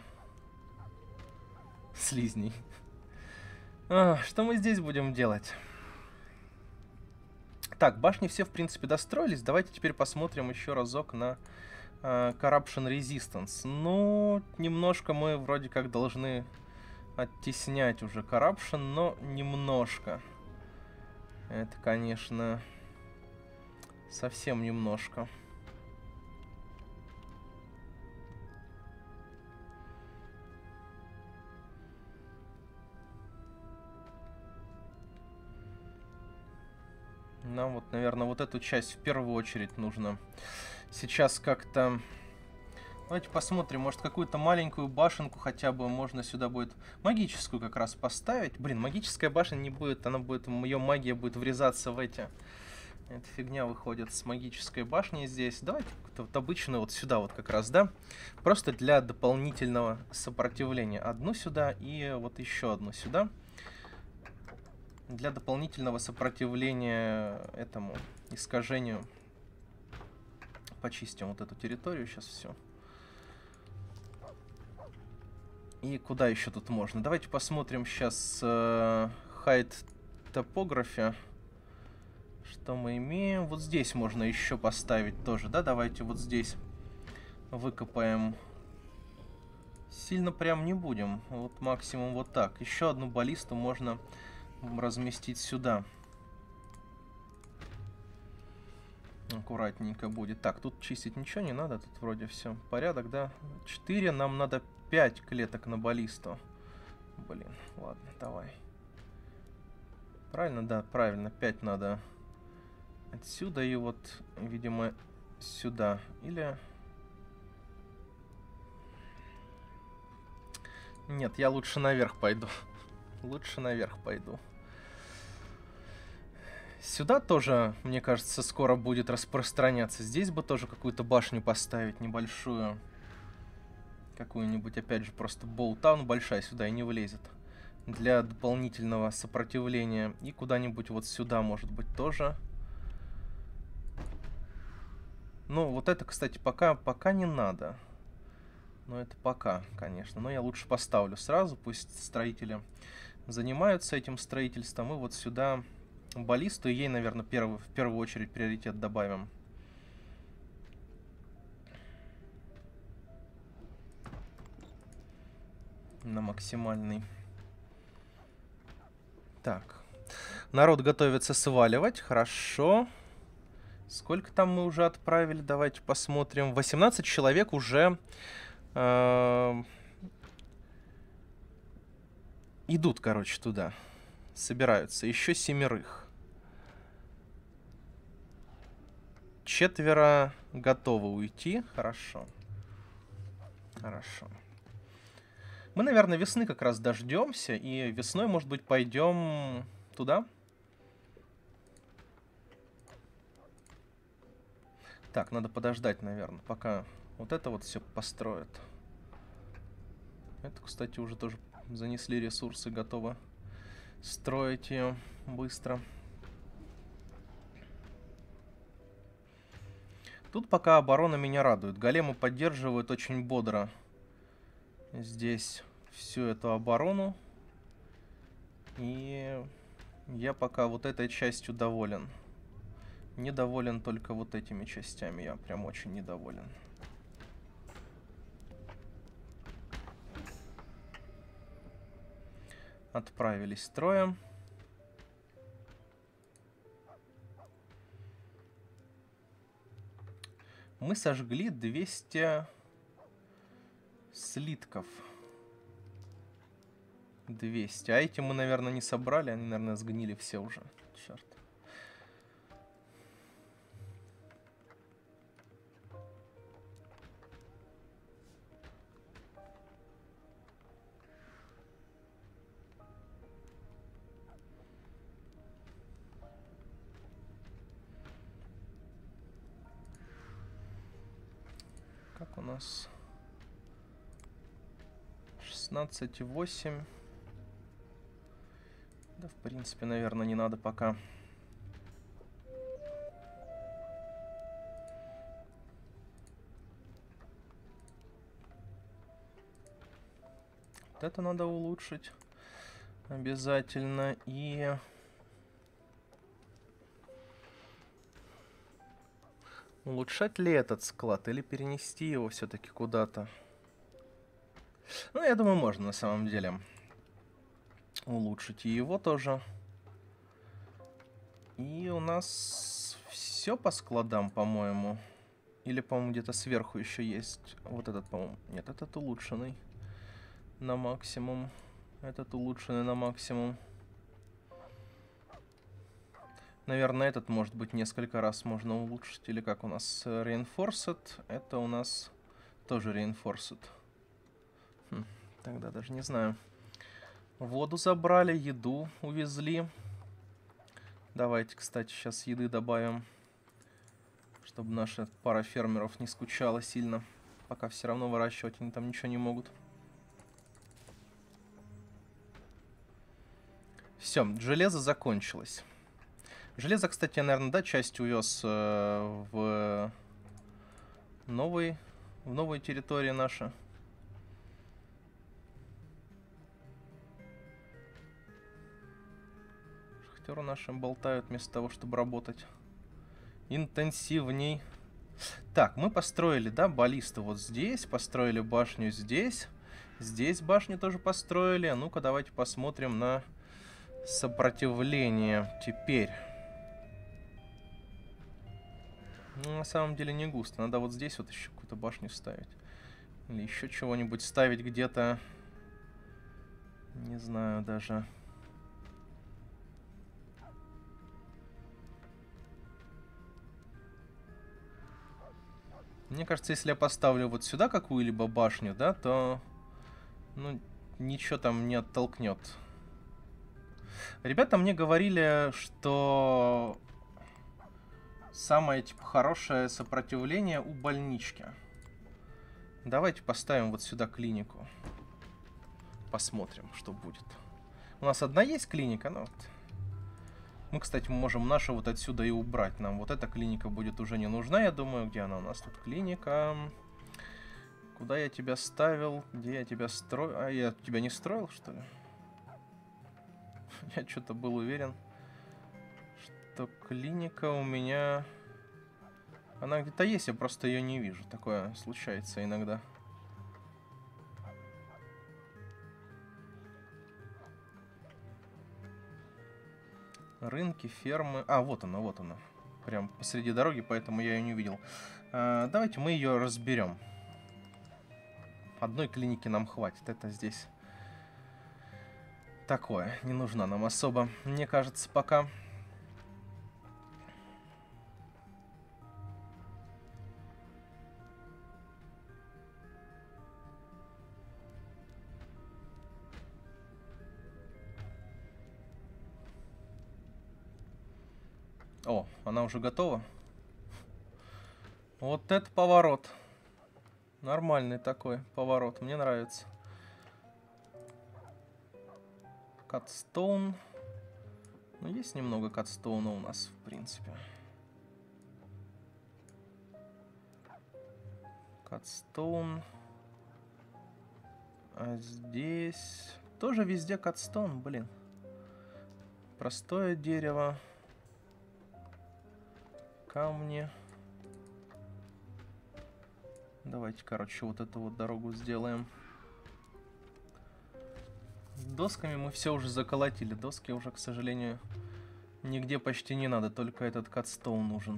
слизней. А, что мы здесь будем делать? Так, башни все, в принципе, достроились. Давайте теперь посмотрим еще разок на uh, Corruption Resistance. Ну, немножко мы вроде как должны оттеснять уже Corruption, но немножко. Это, конечно, совсем немножко. Нам вот, наверное, вот эту часть в первую очередь нужно сейчас как-то... Давайте посмотрим, может, какую-то маленькую башенку хотя бы можно сюда будет магическую как раз поставить. Блин, магическая башня не будет, она будет, ее магия будет врезаться в эти... Эта фигня выходит с магической башни здесь. Давайте вот обычную вот сюда вот как раз, да? Просто для дополнительного сопротивления. Одну сюда и вот еще одну сюда. Для дополнительного сопротивления этому искажению. Почистим вот эту территорию сейчас все. И куда еще тут можно? Давайте посмотрим сейчас э, Height Topography. Что мы имеем? Вот здесь можно еще поставить тоже, да? Давайте вот здесь выкопаем. Сильно прям не будем. Вот максимум вот так. Еще одну баллисту можно разместить сюда. Аккуратненько будет. Так, тут чистить ничего не надо. Тут вроде все порядок, да? четыре. Нам надо пять клеток на баллисту. Блин, ладно, давай. Правильно, да, правильно. пять надо отсюда и вот, видимо, сюда. Или... Нет, я лучше наверх пойду. Лучше наверх пойду. Сюда тоже, мне кажется, скоро будет распространяться. Здесь бы тоже какую-то башню поставить небольшую. Какую-нибудь, опять же, просто болтаун большая сюда и не влезет. Для дополнительного сопротивления. И куда-нибудь вот сюда, может быть, тоже. Ну, вот это, кстати, пока, пока не надо. Но это пока, конечно. Но я лучше поставлю сразу. Пусть строители занимаются этим строительством. И вот сюда баллисту. И ей, наверное, первый, в первую очередь приоритет добавим. На максимальный. Так. Народ готовится сваливать. Хорошо. Сколько там мы уже отправили? Давайте посмотрим. восемнадцать человек уже э, идут, короче, туда. Собираются. Еще семерых. Четверо готовы уйти. Хорошо. Хорошо. Мы, наверное, весны как раз дождемся. И весной, может быть, пойдем туда. Так, надо подождать, наверное, пока вот это вот все построят. Это, кстати, уже тоже занесли ресурсы, готовы строить ее быстро. Тут пока оборона меня радует. Големы поддерживают очень бодро здесь всю эту оборону. И я пока вот этой частью доволен. Недоволен только вот этими частями. Я прям очень недоволен. Отправились строем. Мы сожгли двести слитков. двести. А эти мы, наверное, не собрали. Они, наверное, сгнили все уже. Черт. Как у нас? шестнадцать и восемь. Да, в принципе, наверное, не надо пока. Вот это надо улучшить. Обязательно. И... улучшать ли этот склад или перенести его все-таки куда-то? Ну, я думаю, можно на самом деле улучшить и его тоже. И у нас все по складам, по-моему. Или, по-моему, где-то сверху еще есть. Вот этот, по-моему. Нет, этот улучшенный на максимум. Этот улучшенный на максимум. Наверное, этот, может быть, несколько раз можно улучшить. Или как у нас? Reinforced. Это у нас тоже Reinforced. Хм, тогда даже не знаю. Воду забрали, еду увезли. Давайте, кстати, сейчас еды добавим. Чтобы наша пара фермеров не скучала сильно. Пока все равно выращивать они там ничего не могут. Все, железо закончилось. Железо, кстати, я, наверное, да, часть увез э, в новый, в новые территории наши. Шахтеры наши болтают вместо того, чтобы работать интенсивней. Так, мы построили, да, баллисту вот здесь, построили башню здесь. Здесь башню тоже построили. А ну-ка, давайте посмотрим на сопротивление теперь. Ну, на самом деле не густо. Надо вот здесь вот еще какую-то башню ставить. Или еще чего-нибудь ставить где-то. Не знаю даже. Мне кажется, если я поставлю вот сюда какую-либо башню, да, то... ну, ничего там не оттолкнет. Ребята мне говорили, что... самое, типа, хорошее сопротивление у больнички. Давайте поставим вот сюда клинику. Посмотрим, что будет. У нас одна есть клиника, но... вот. Мы, кстати, можем нашу вот отсюда и убрать. Нам вот эта клиника будет уже не нужна, я думаю. Где она у нас тут? Клиника. Куда я тебя ставил? Где я тебя строил? А я тебя не строил, что ли? Я что-то был уверен, что клиника у меня... она где-то есть, я просто ее не вижу. Такое случается иногда. Рынки, фермы... А, вот она, вот она. Прям посреди дороги, поэтому я ее не увидел. А, давайте мы ее разберем. Одной клиники нам хватит. Это здесь такое. Не нужна нам особо, мне кажется, пока. О, она уже готова. Вот это поворот. Нормальный такой поворот. Мне нравится. Катстоун. Ну, есть немного катстоуна у нас, в принципе. Катстоун. А здесь тоже везде катстон, блин. Простое дерево. Камни. Давайте, короче, вот эту вот дорогу сделаем. Досками мы все уже заколотили. Доски уже, к сожалению, нигде почти не надо. Только этот катстоун нужен.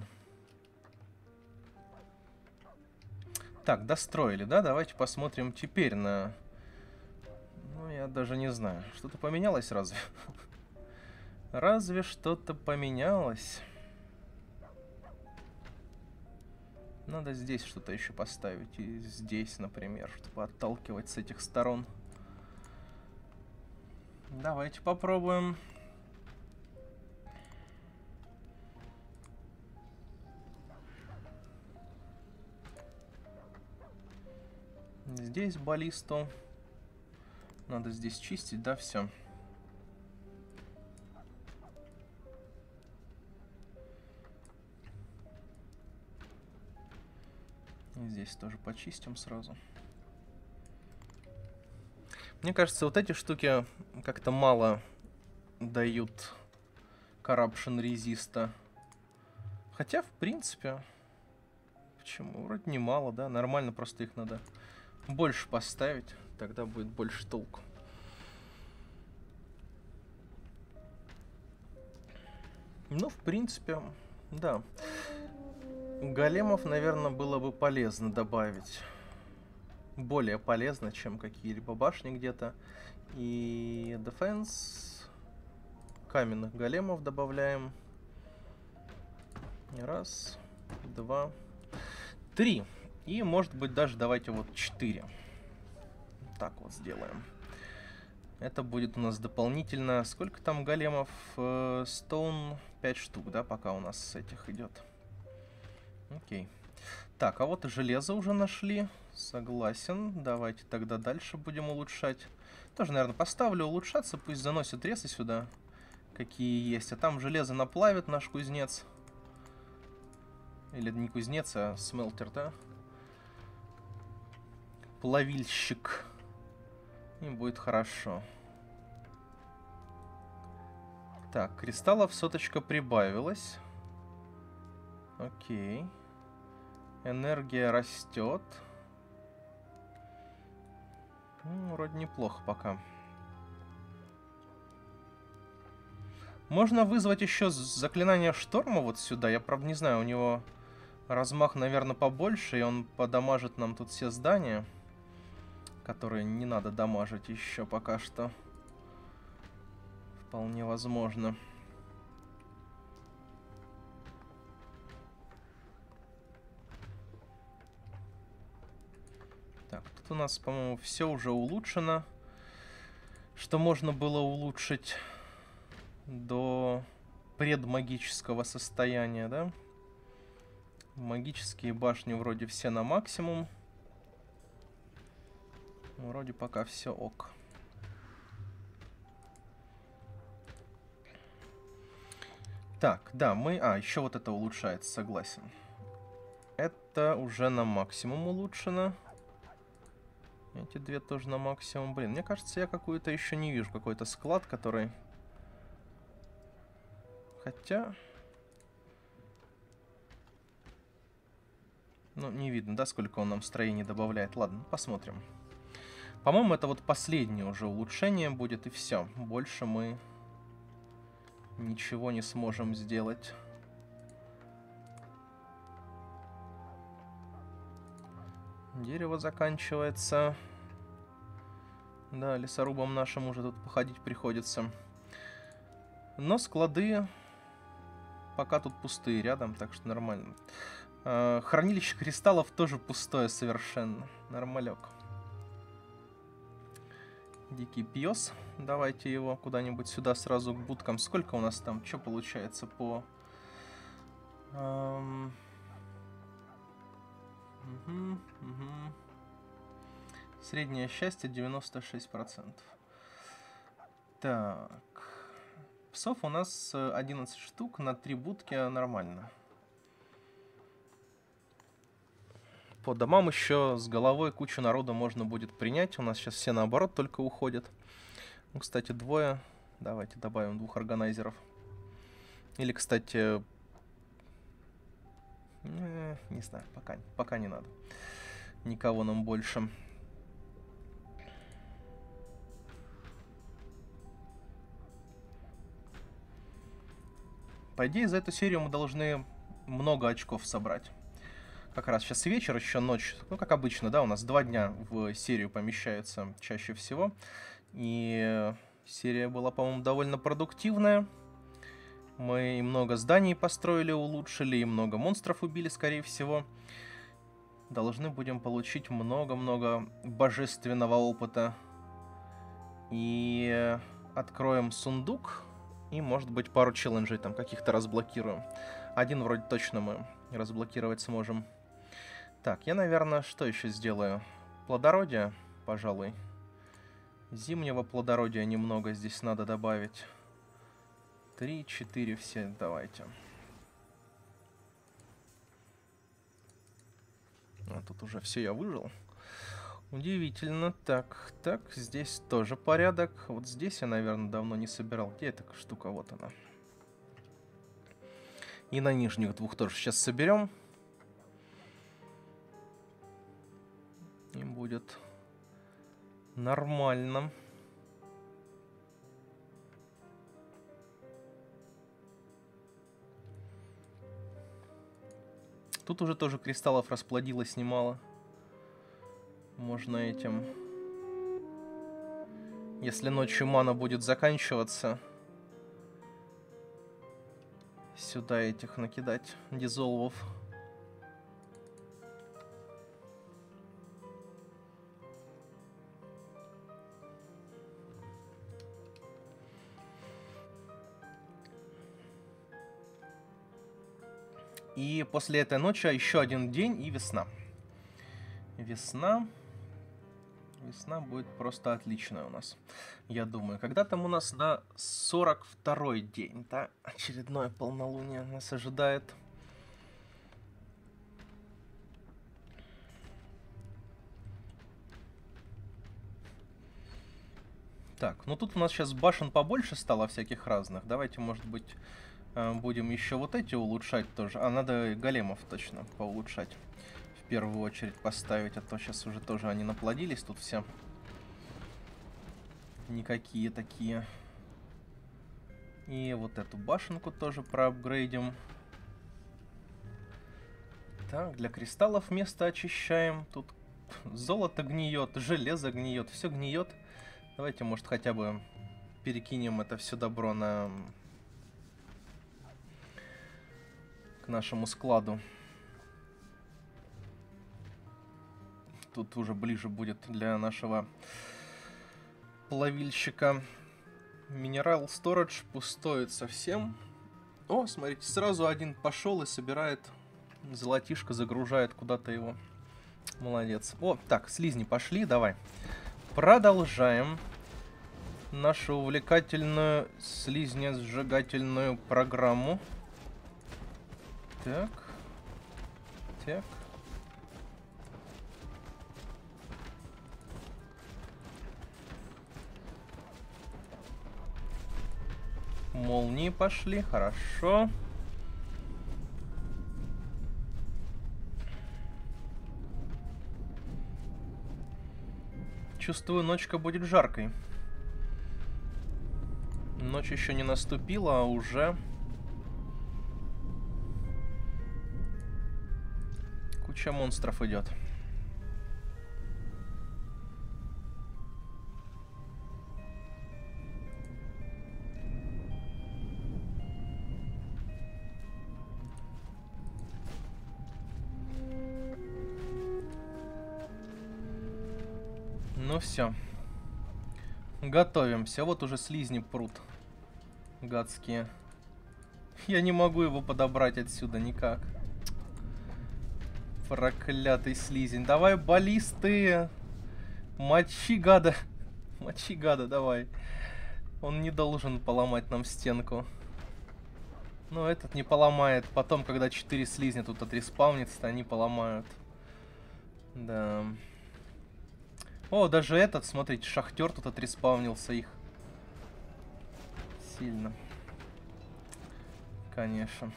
Так, достроили, да? Давайте посмотрим теперь на... Ну, я даже не знаю. Что-то поменялось разве? Разве что-то поменялось? Надо здесь что-то еще поставить. И здесь, например, чтобы отталкивать с этих сторон. Давайте попробуем. Здесь баллисту. Надо здесь чистить, да, все. И здесь тоже почистим сразу. Мне кажется, вот эти штуки как-то мало дают corruption резиста. Хотя, в принципе, почему? Вроде немало, да? Нормально, просто их надо больше поставить. Тогда будет больше толку. Ну, в принципе, да. Големов, наверное, было бы полезно добавить. Более полезно, чем какие-либо башни где-то. И defense. Каменных големов добавляем. Раз, два, три. И, может быть, даже давайте вот четыре. Так вот сделаем. Это будет у нас дополнительно... Сколько там големов? Стоун пять штук, да, пока у нас с этих идет. Окей. Так, а вот и железо уже нашли. Согласен. Давайте тогда дальше будем улучшать. Тоже, наверное, поставлю улучшаться. Пусть заносит ресы сюда, какие есть. А там железо наплавит наш кузнец. Или не кузнец, а смелтер, да? Плавильщик. И будет хорошо. Так, кристаллов соточка прибавилась. Окей. Энергия растет. Ну, вроде неплохо пока. Можно вызвать еще заклинание шторма вот сюда. Я, правда, не знаю, у него размах, наверное, побольше, и он подамажит нам тут все здания, которые не надо дамажить еще пока что. Вполне возможно. Так, тут у нас, по-моему, все уже улучшено. Что можно было улучшить до предмагического состояния, да? Магические башни вроде все на максимум. Вроде пока все ок. Так, да, мы... А, еще вот это улучшается, согласен. Это уже на максимум улучшено. Эти две тоже на максимум. Блин, мне кажется, я какую-то еще не вижу. Какой-то склад, который... Хотя... Ну, не видно, да, сколько он нам строений добавляет. Ладно, посмотрим. По-моему, это вот последнее уже улучшение будет, и все. Больше мы ничего не сможем сделать. Дерево заканчивается. Да, лесорубам нашим уже тут походить приходится. Но склады пока тут пустые рядом, так что нормально. Хранилище кристаллов тоже пустое совершенно. Нормалек. Дикий пьес. Давайте его куда-нибудь сюда сразу к будкам. Сколько у нас там? Что получается по... Эм... Угу, угу. Среднее счастье девяносто шесть процентов. Так. Псов у нас одиннадцать штук на три будки нормально. По домам еще с головой кучу народу можно будет принять. У нас сейчас все наоборот только уходят. Ну, кстати, двое. Давайте добавим двух органайзеров. Или, кстати... Не, не знаю, пока, пока не надо. Никого нам больше. По идее, за эту серию мы должны много очков собрать. Как раз сейчас вечер, еще ночь. Ну, как обычно, да, у нас два дня в серию помещаются чаще всего. И серия была, по-моему, довольно продуктивная. Мы и много зданий построили, улучшили, и много монстров убили, скорее всего. Должны будем получить много-много божественного опыта. И откроем сундук. И, может быть, пару челленджей там каких-то разблокируем. Один вроде точно мы разблокировать сможем. Так, я, наверное, что еще сделаю? Плодородие, пожалуй. Зимнего плодородия немного здесь надо добавить. Три, четыре, все, давайте. А тут уже все я выжил. Удивительно. Так, так, здесь тоже порядок. Вот здесь я, наверное, давно не собирал. Где эта штука? Вот она. И на нижних двух тоже сейчас соберем. И будет нормально. Тут уже тоже кристаллов расплодилось немало. Можно этим... Если ночью мана будет заканчиваться, сюда этих накидать, дизолвов. И после этой ночи еще один день и весна. Весна. Весна будет просто отличная у нас. Я думаю, когда там у нас на сорок второй день, да? Очередное полнолуние нас ожидает. Так, ну тут у нас сейчас башен побольше стало всяких разных. Давайте, может быть, будем еще вот эти улучшать тоже. А надо големов точно поулучшать. В первую очередь поставить, а то сейчас уже тоже они наплодились тут все. Никакие такие. И вот эту башенку тоже проапгрейдим. Так, для кристаллов место очищаем. Тут золото гниет, железо гниет, все гниет. Давайте, может, хотя бы перекинем это все добро на... к нашему складу. Тут уже ближе будет для нашего плавильщика. Минерал Storage пустует совсем. О, смотрите, сразу один пошел и собирает золотишко, загружает куда-то его. Молодец. О, так, слизни пошли, давай. Продолжаем нашу увлекательную слизня-сжигательную программу. Так. Так. Молнии пошли, хорошо. Чувствую, ночка будет жаркой. Ночь еще не наступила, а уже куча монстров идет. Ну все. Готовимся. Вот уже слизни прут. Гадские. Я не могу его подобрать отсюда никак. Проклятый слизень. Давай, баллисты. Мочи гада. Мочи гада, давай. Он не должен поломать нам стенку. Но этот не поломает. Потом, когда четыре слизня тут отреспаунится, они поломают. Да. О, даже этот, смотрите, шахтер тут отреспаунился их. Сильно. Конечно.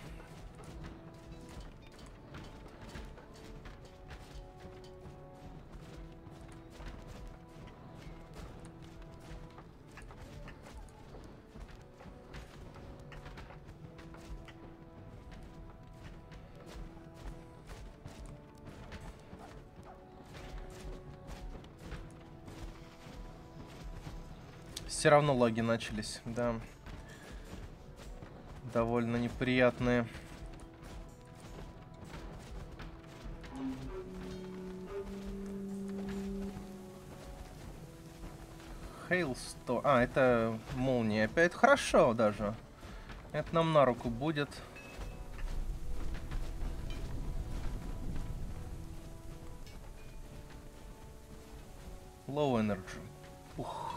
Все равно лаги начались, да. Довольно неприятные. Хейлсто. А, это молния опять. Хорошо даже. Это нам на руку будет. Low energy. Ух.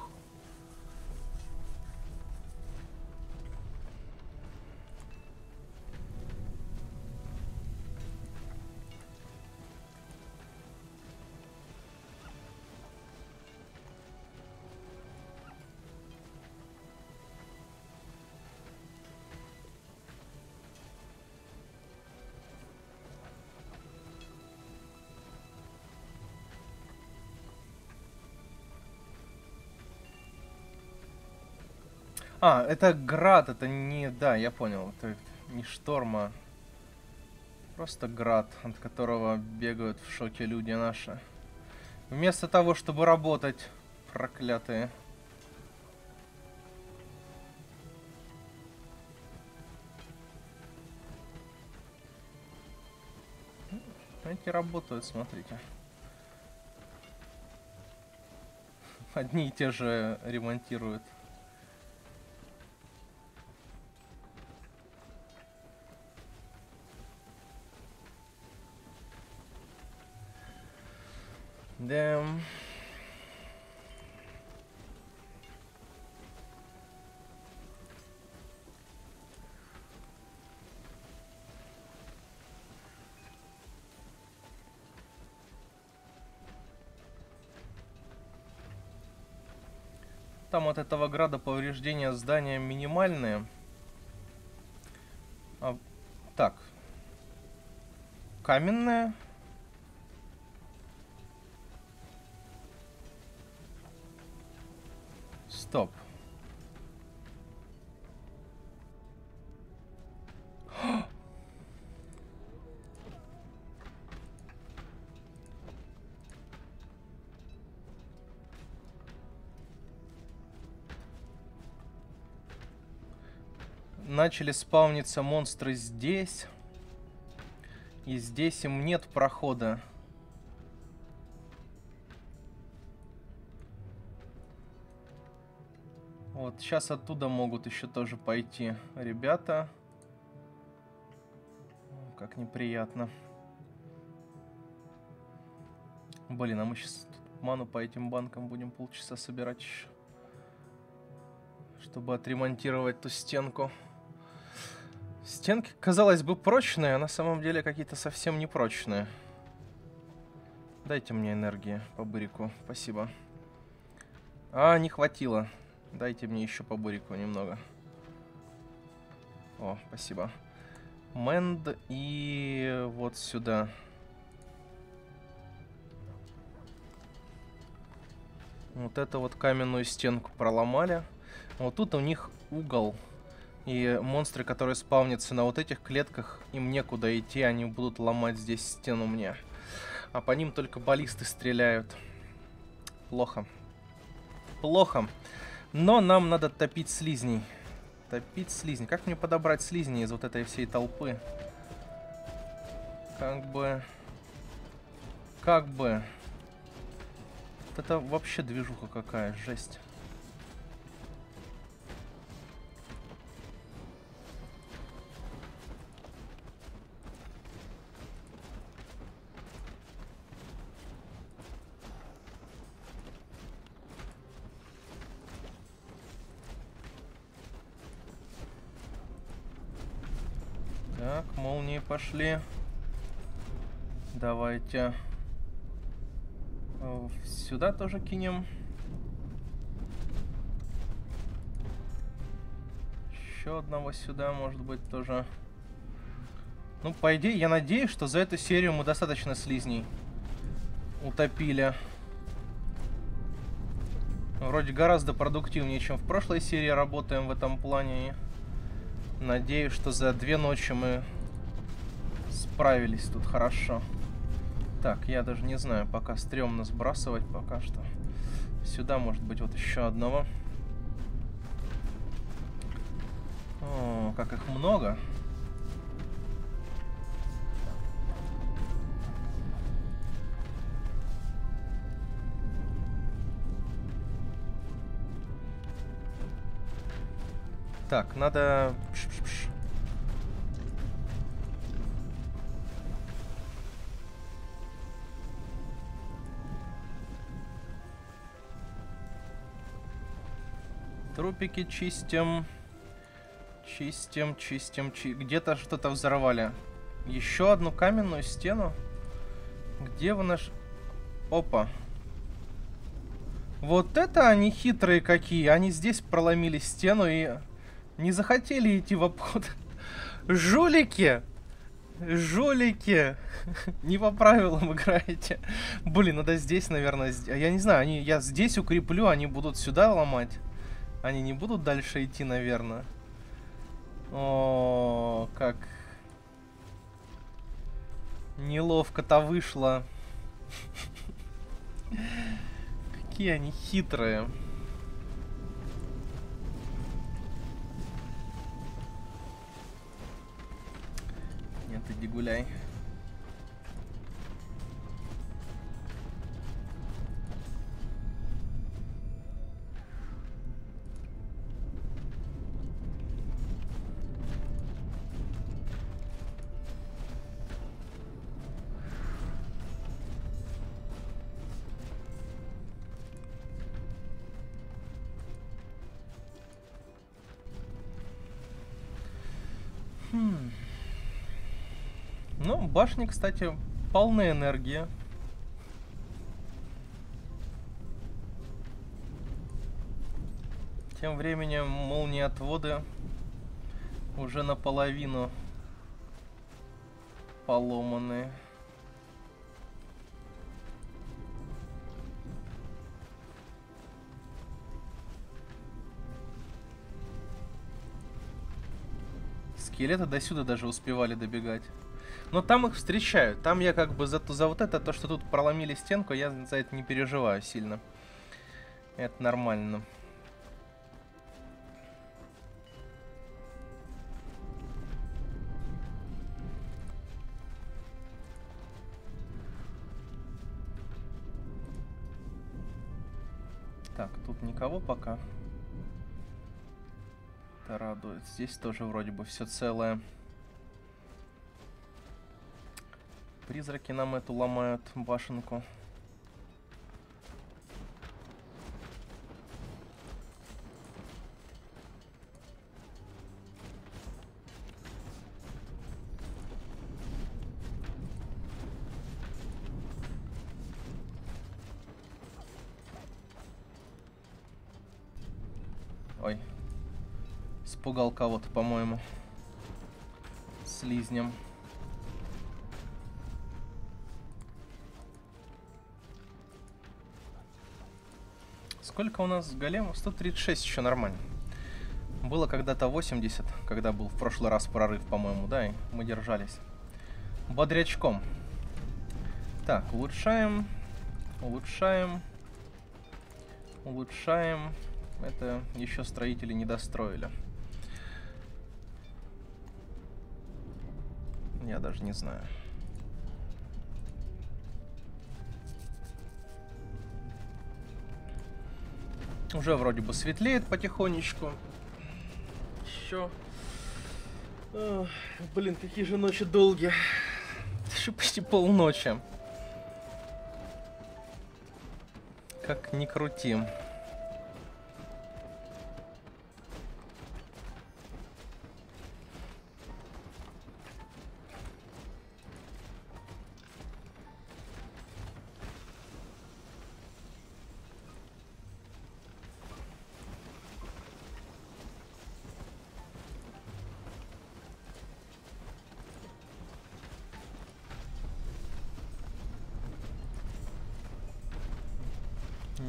А, это град, это не... Да, я понял. Это не шторма. Просто град, от которого бегают в шоке люди наши. Вместо того, чтобы работать, проклятые. Эти работают, смотрите. Одни и те же ремонтируют. Да. Там от этого града повреждения здания минимальные. А, так. Каменная. Стоп. Начали спавниться монстры здесь. И здесь им нет прохода. Вот, сейчас оттуда могут еще тоже пойти ребята. Как неприятно. Блин, а мы сейчас ману по этим банкам будем полчаса собирать еще, чтобы отремонтировать ту стенку. Стенки, казалось бы, прочные, а на самом деле какие-то совсем не прочные. Дайте мне энергии по бырику, спасибо. А, не хватило. Дайте мне еще по бырику немного. О, спасибо. Мэнд и вот сюда. Вот эту вот каменную стенку проломали. Вот тут у них угол. И монстры, которые спавнятся на вот этих клетках, им некуда идти, они будут ломать здесь стену мне. А по ним только баллисты стреляют. Плохо. Плохо. Но нам надо топить слизней. Топить слизней. Как мне подобрать слизней из вот этой всей толпы? Как бы... Как бы... Вот это вообще движуха какая, жесть. Так, молнии пошли. Давайте. сюда тоже кинем. Еще одного сюда, может быть, тоже. Ну, по идее, я надеюсь, что за эту серию мы достаточно слизней утопили. Вроде гораздо продуктивнее, чем в прошлой серии работаем в этом плане. И надеюсь, что за две ночи мы справились тут хорошо. Так, я даже не знаю, пока стрёмно сбрасывать пока что. Сюда, может быть, вот еще одного. О, как их много. Так, надо... Пш-пш-пш. Трупики чистим. Чистим, чистим, чи... Где-то что-то взорвали. Еще одну каменную стену. Где вы наш... Опа. Вот это они хитрые какие. Они здесь проломили стену и не захотели идти в обход. Жулики! Жулики! Не по правилам играете. Блин, надо здесь, наверное... Я не знаю, они... я здесь укреплю, они будут сюда ломать. Они не будут дальше идти, наверное. О, как неловко-то вышло. Какие они хитрые. Нет, иди гуляй. Хм. Ну, башни, кстати, полная энергия. Тем временем молниеотводы уже наполовину поломаны. Скелеты до сюда даже успевали добегать. Но там их встречают. Там я как бы за, за вот это, то, что тут проломили стенку, я за это не переживаю сильно. Это нормально. Так, тут никого пока. Это радует. Здесь тоже вроде бы все целое. Призраки нам эту ломают башенку. Ой. Испугал кого-то, по-моему. Слизнем. Сколько у нас големов? сто тридцать шесть еще нормально. Было когда-то восемьдесят, когда был в прошлый раз прорыв, по-моему, да, и мы держались. Бодрячком. Так, улучшаем. Улучшаем. Улучшаем. Это еще строители не достроили. Я даже не знаю. Уже вроде бы светлеет потихонечку. Еще. Ох, блин, какие же ночи долгие. Еще почти полночи. Как ни крути.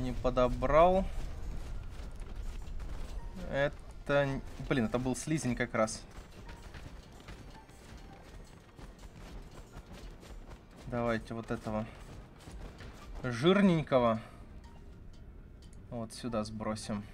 Не подобрал. Это... Блин, это был слизень как раз. Давайте вот этого жирненького вот сюда сбросим.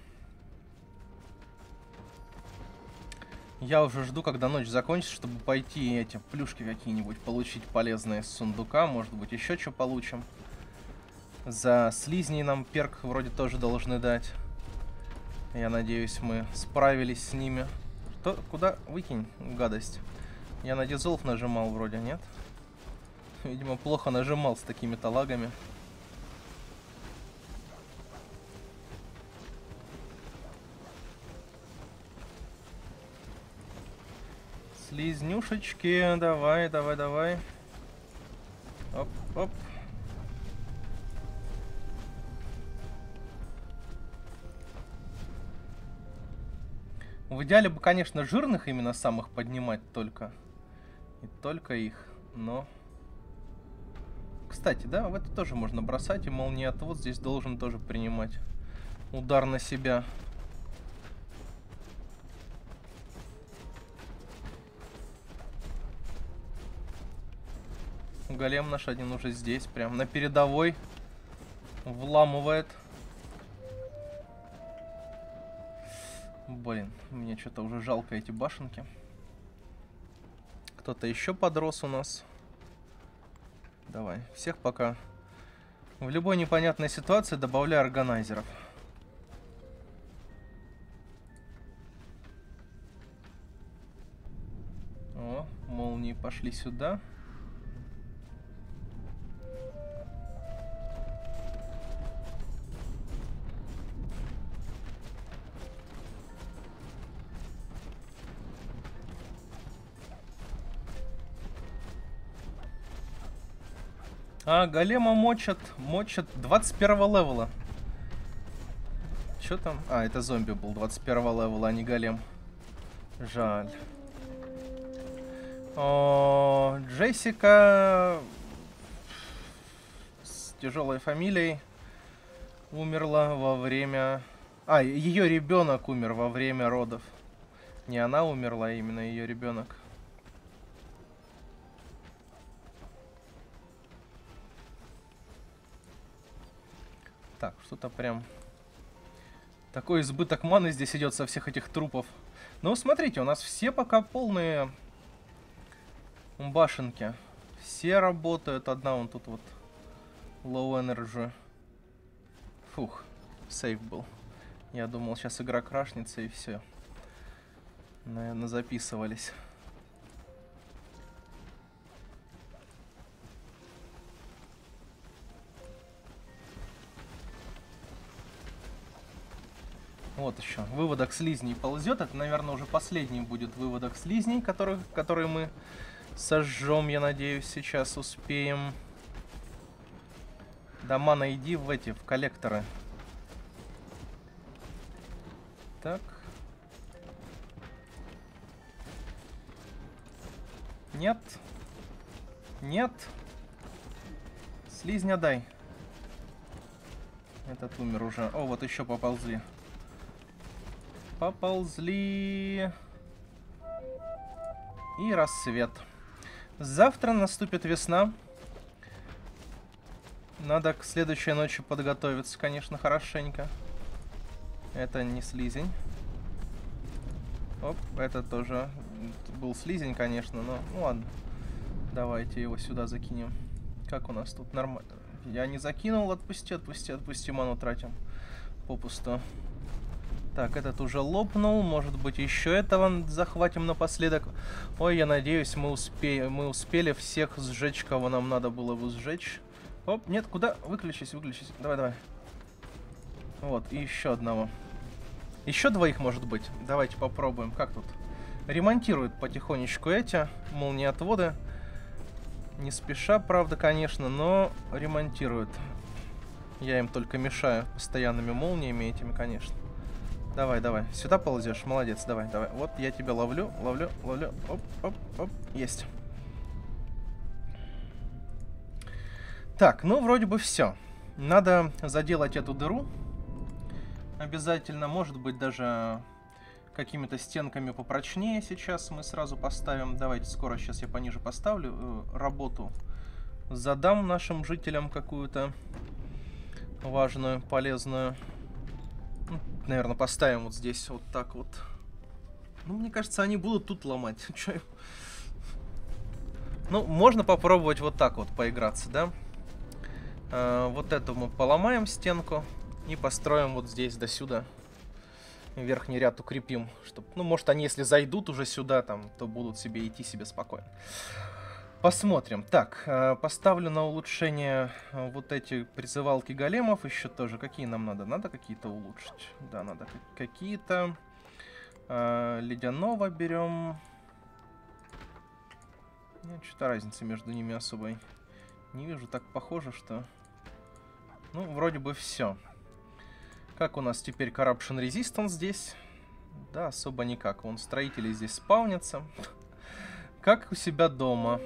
Я уже жду, когда ночь закончится, чтобы пойти эти плюшки какие-нибудь получить полезные с сундука. Может быть, еще что получим. За слизней нам перк вроде тоже должны дать. Я надеюсь, мы справились с ними. Что? Куда? Выкинь, гадость. Я на дизолв нажимал вроде, нет? Видимо, плохо нажимал с такими талагами. Слизнюшечки, давай, давай, давай. Оп, оп. В идеале бы, конечно, жирных именно самых поднимать только. И только их, но... Кстати, да, в это тоже можно бросать, и молниеотвод здесь должен тоже принимать удар на себя. Голем наш один уже здесь, прям на передовой. Вламывает. Блин, мне что-то уже жалко эти башенки. Кто-то еще подрос у нас. Давай, всех пока. В любой непонятной ситуации добавляю органайзеров. О, молнии пошли сюда. А, голема мочат, мочат двадцать первого левела. Чё там? А, это зомби был двадцать первого левела, а не голем. Жаль. О, Джессика с тяжелой фамилией умерла во время... А, ее ребенок умер во время родов. Не она умерла, а именно ее ребенок. Так, что-то прям... Такой избыток маны здесь идет со всех этих трупов. Ну, смотрите, у нас все пока полные башенки. Все работают. Одна вон тут вот low energy. Фух, сейф был. Я думал, сейчас игра крашнется и все. Наверное, записывались. Вот еще. Выводок слизней ползет. Это, наверное, уже последний будет выводок слизней, который, который мы сожжем, я надеюсь, сейчас успеем. Дома найди в эти, в коллекторы. Так. Нет. Нет. Слизня дай. Этот умер уже. О, вот еще поползли. Поползли. И рассвет. Завтра наступит весна. Надо к следующей ночи подготовиться, конечно, хорошенько. Это не слизень. Оп, это тоже был слизень, конечно, но ну ладно. Давайте его сюда закинем. Как у нас тут нормально? Я не закинул, отпусти, отпусти, отпусти, ману тратим попусту. Так, этот уже лопнул. Может быть, еще этого захватим напоследок. Ой, я надеюсь, мы, успе... мы успели всех сжечь, кого нам надо было бы сжечь. Оп, нет, куда? Выключись, выключись. Давай, давай. Вот, и еще одного. Еще двоих, может быть. Давайте попробуем. Как тут? Ремонтируют потихонечку эти молниеотводы. Не спеша, правда, конечно, но ремонтируют. Я им только мешаю постоянными молниями этими, конечно. Давай, давай. Сюда ползешь. Молодец. Давай, давай. Вот я тебя ловлю, ловлю, ловлю. Оп, оп, оп. Есть. Так, ну вроде бы все. Надо заделать эту дыру. Обязательно, может быть, даже какими-то стенками попрочнее сейчас мы сразу поставим. Давайте скорость сейчас я пониже поставлю. Э, работу задам нашим жителям какую-то важную, полезную. Ну, наверное, поставим вот здесь вот так вот. Ну, мне кажется, они будут тут ломать. Ну, можно попробовать вот так вот поиграться, да? Э, вот эту мы поломаем стенку и построим вот здесь до сюда. Верхний ряд укрепим, чтобы, ну, может, они, если зайдут уже сюда, там, то будут себе идти себе спокойно. Посмотрим. Так, э, поставлю на улучшение вот эти призывалки големов еще тоже. Какие нам надо? Надо какие-то улучшить. Да, надо какие-то. Э, ледяного берем. Что-то разницы между ними особой не вижу. Так похоже, что... Ну, вроде бы все. Как у нас теперь Corruption Resistance здесь? Да, особо никак. Вон строители здесь спаунятся. Как у себя дома.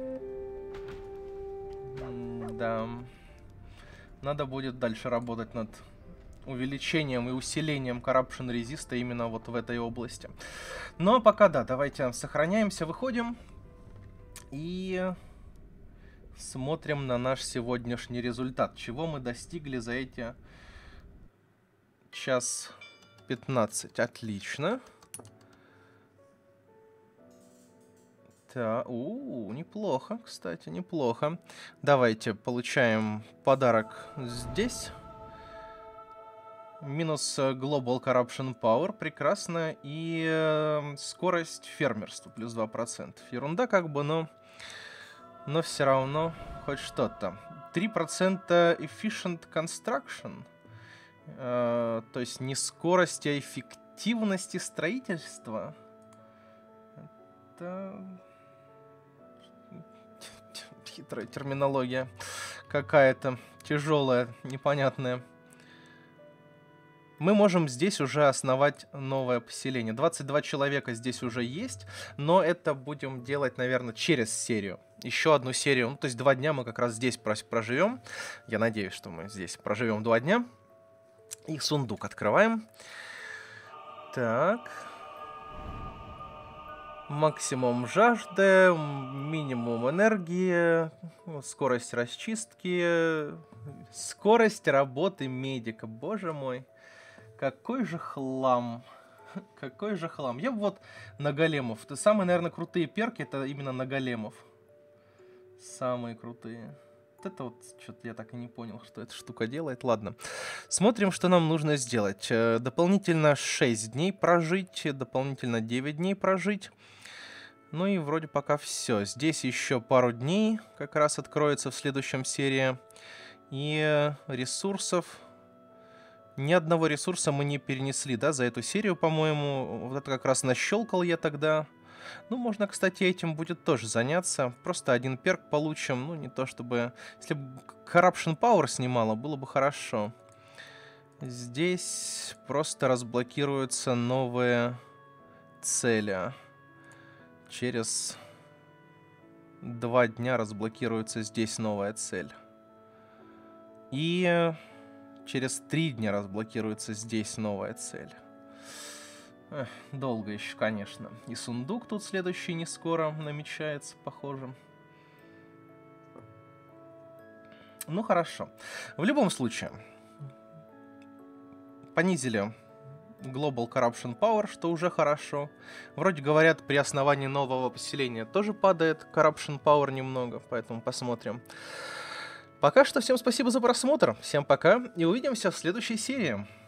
Да. Надо будет дальше работать над увеличением и усилением Corruption Resist именно вот в этой области. Но пока да, давайте сохраняемся, выходим. И смотрим на наш сегодняшний результат. Чего мы достигли за эти час пятнадцать. Отлично. Так, у, -у неплохо, кстати, неплохо. Давайте получаем подарок здесь. Минус Global Corruption Power, прекрасно. И э, скорость фермерства, плюс два процента. Ерунда как бы, но, но все равно хоть что-то. три процента Efficient Construction. Э, то есть не скорость, а эффективности строительства. Это... хитрая терминология какая-то, тяжелая, непонятная. Мы можем здесь уже основать новое поселение. двадцать два человека здесь уже есть, но это будем делать, наверное, через серию. Еще одну серию, ну, то есть два дня мы как раз здесь проживем. Я надеюсь, что мы здесь проживем два дня. И сундук открываем. Так... Максимум жажды, минимум энергии, скорость расчистки, скорость работы медика. Боже мой, какой же хлам. Какой же хлам. Я вот на големов. Это самые, наверное, крутые перки, это именно на големов. Самые крутые. Вот это вот, что-то я так и не понял, что эта штука делает. Ладно. Смотрим, что нам нужно сделать. Дополнительно шесть дней прожить, дополнительно девять дней прожить. Ну и вроде пока все. Здесь еще пару дней как раз откроется в следующем серии. И ресурсов... Ни одного ресурса мы не перенесли, да, за эту серию, по-моему. Вот это как раз нащелкал я тогда. Ну, можно, кстати, этим будет тоже заняться. Просто один перк получим. Ну, не то чтобы... Если бы Corruption Power снимала, было бы хорошо. Здесь просто разблокируются новые цели. Через два дня разблокируется здесь новая цель. И через три дня разблокируется здесь новая цель. Эх, долго еще, конечно. И сундук тут следующий не скоро намечается, похоже. Ну, хорошо. В любом случае, понизили Global Corruption Power, что уже хорошо. Вроде говорят, при основании нового поселения тоже падает Corruption Power немного, поэтому посмотрим. Пока что всем спасибо за просмотр, всем пока и увидимся в следующей серии.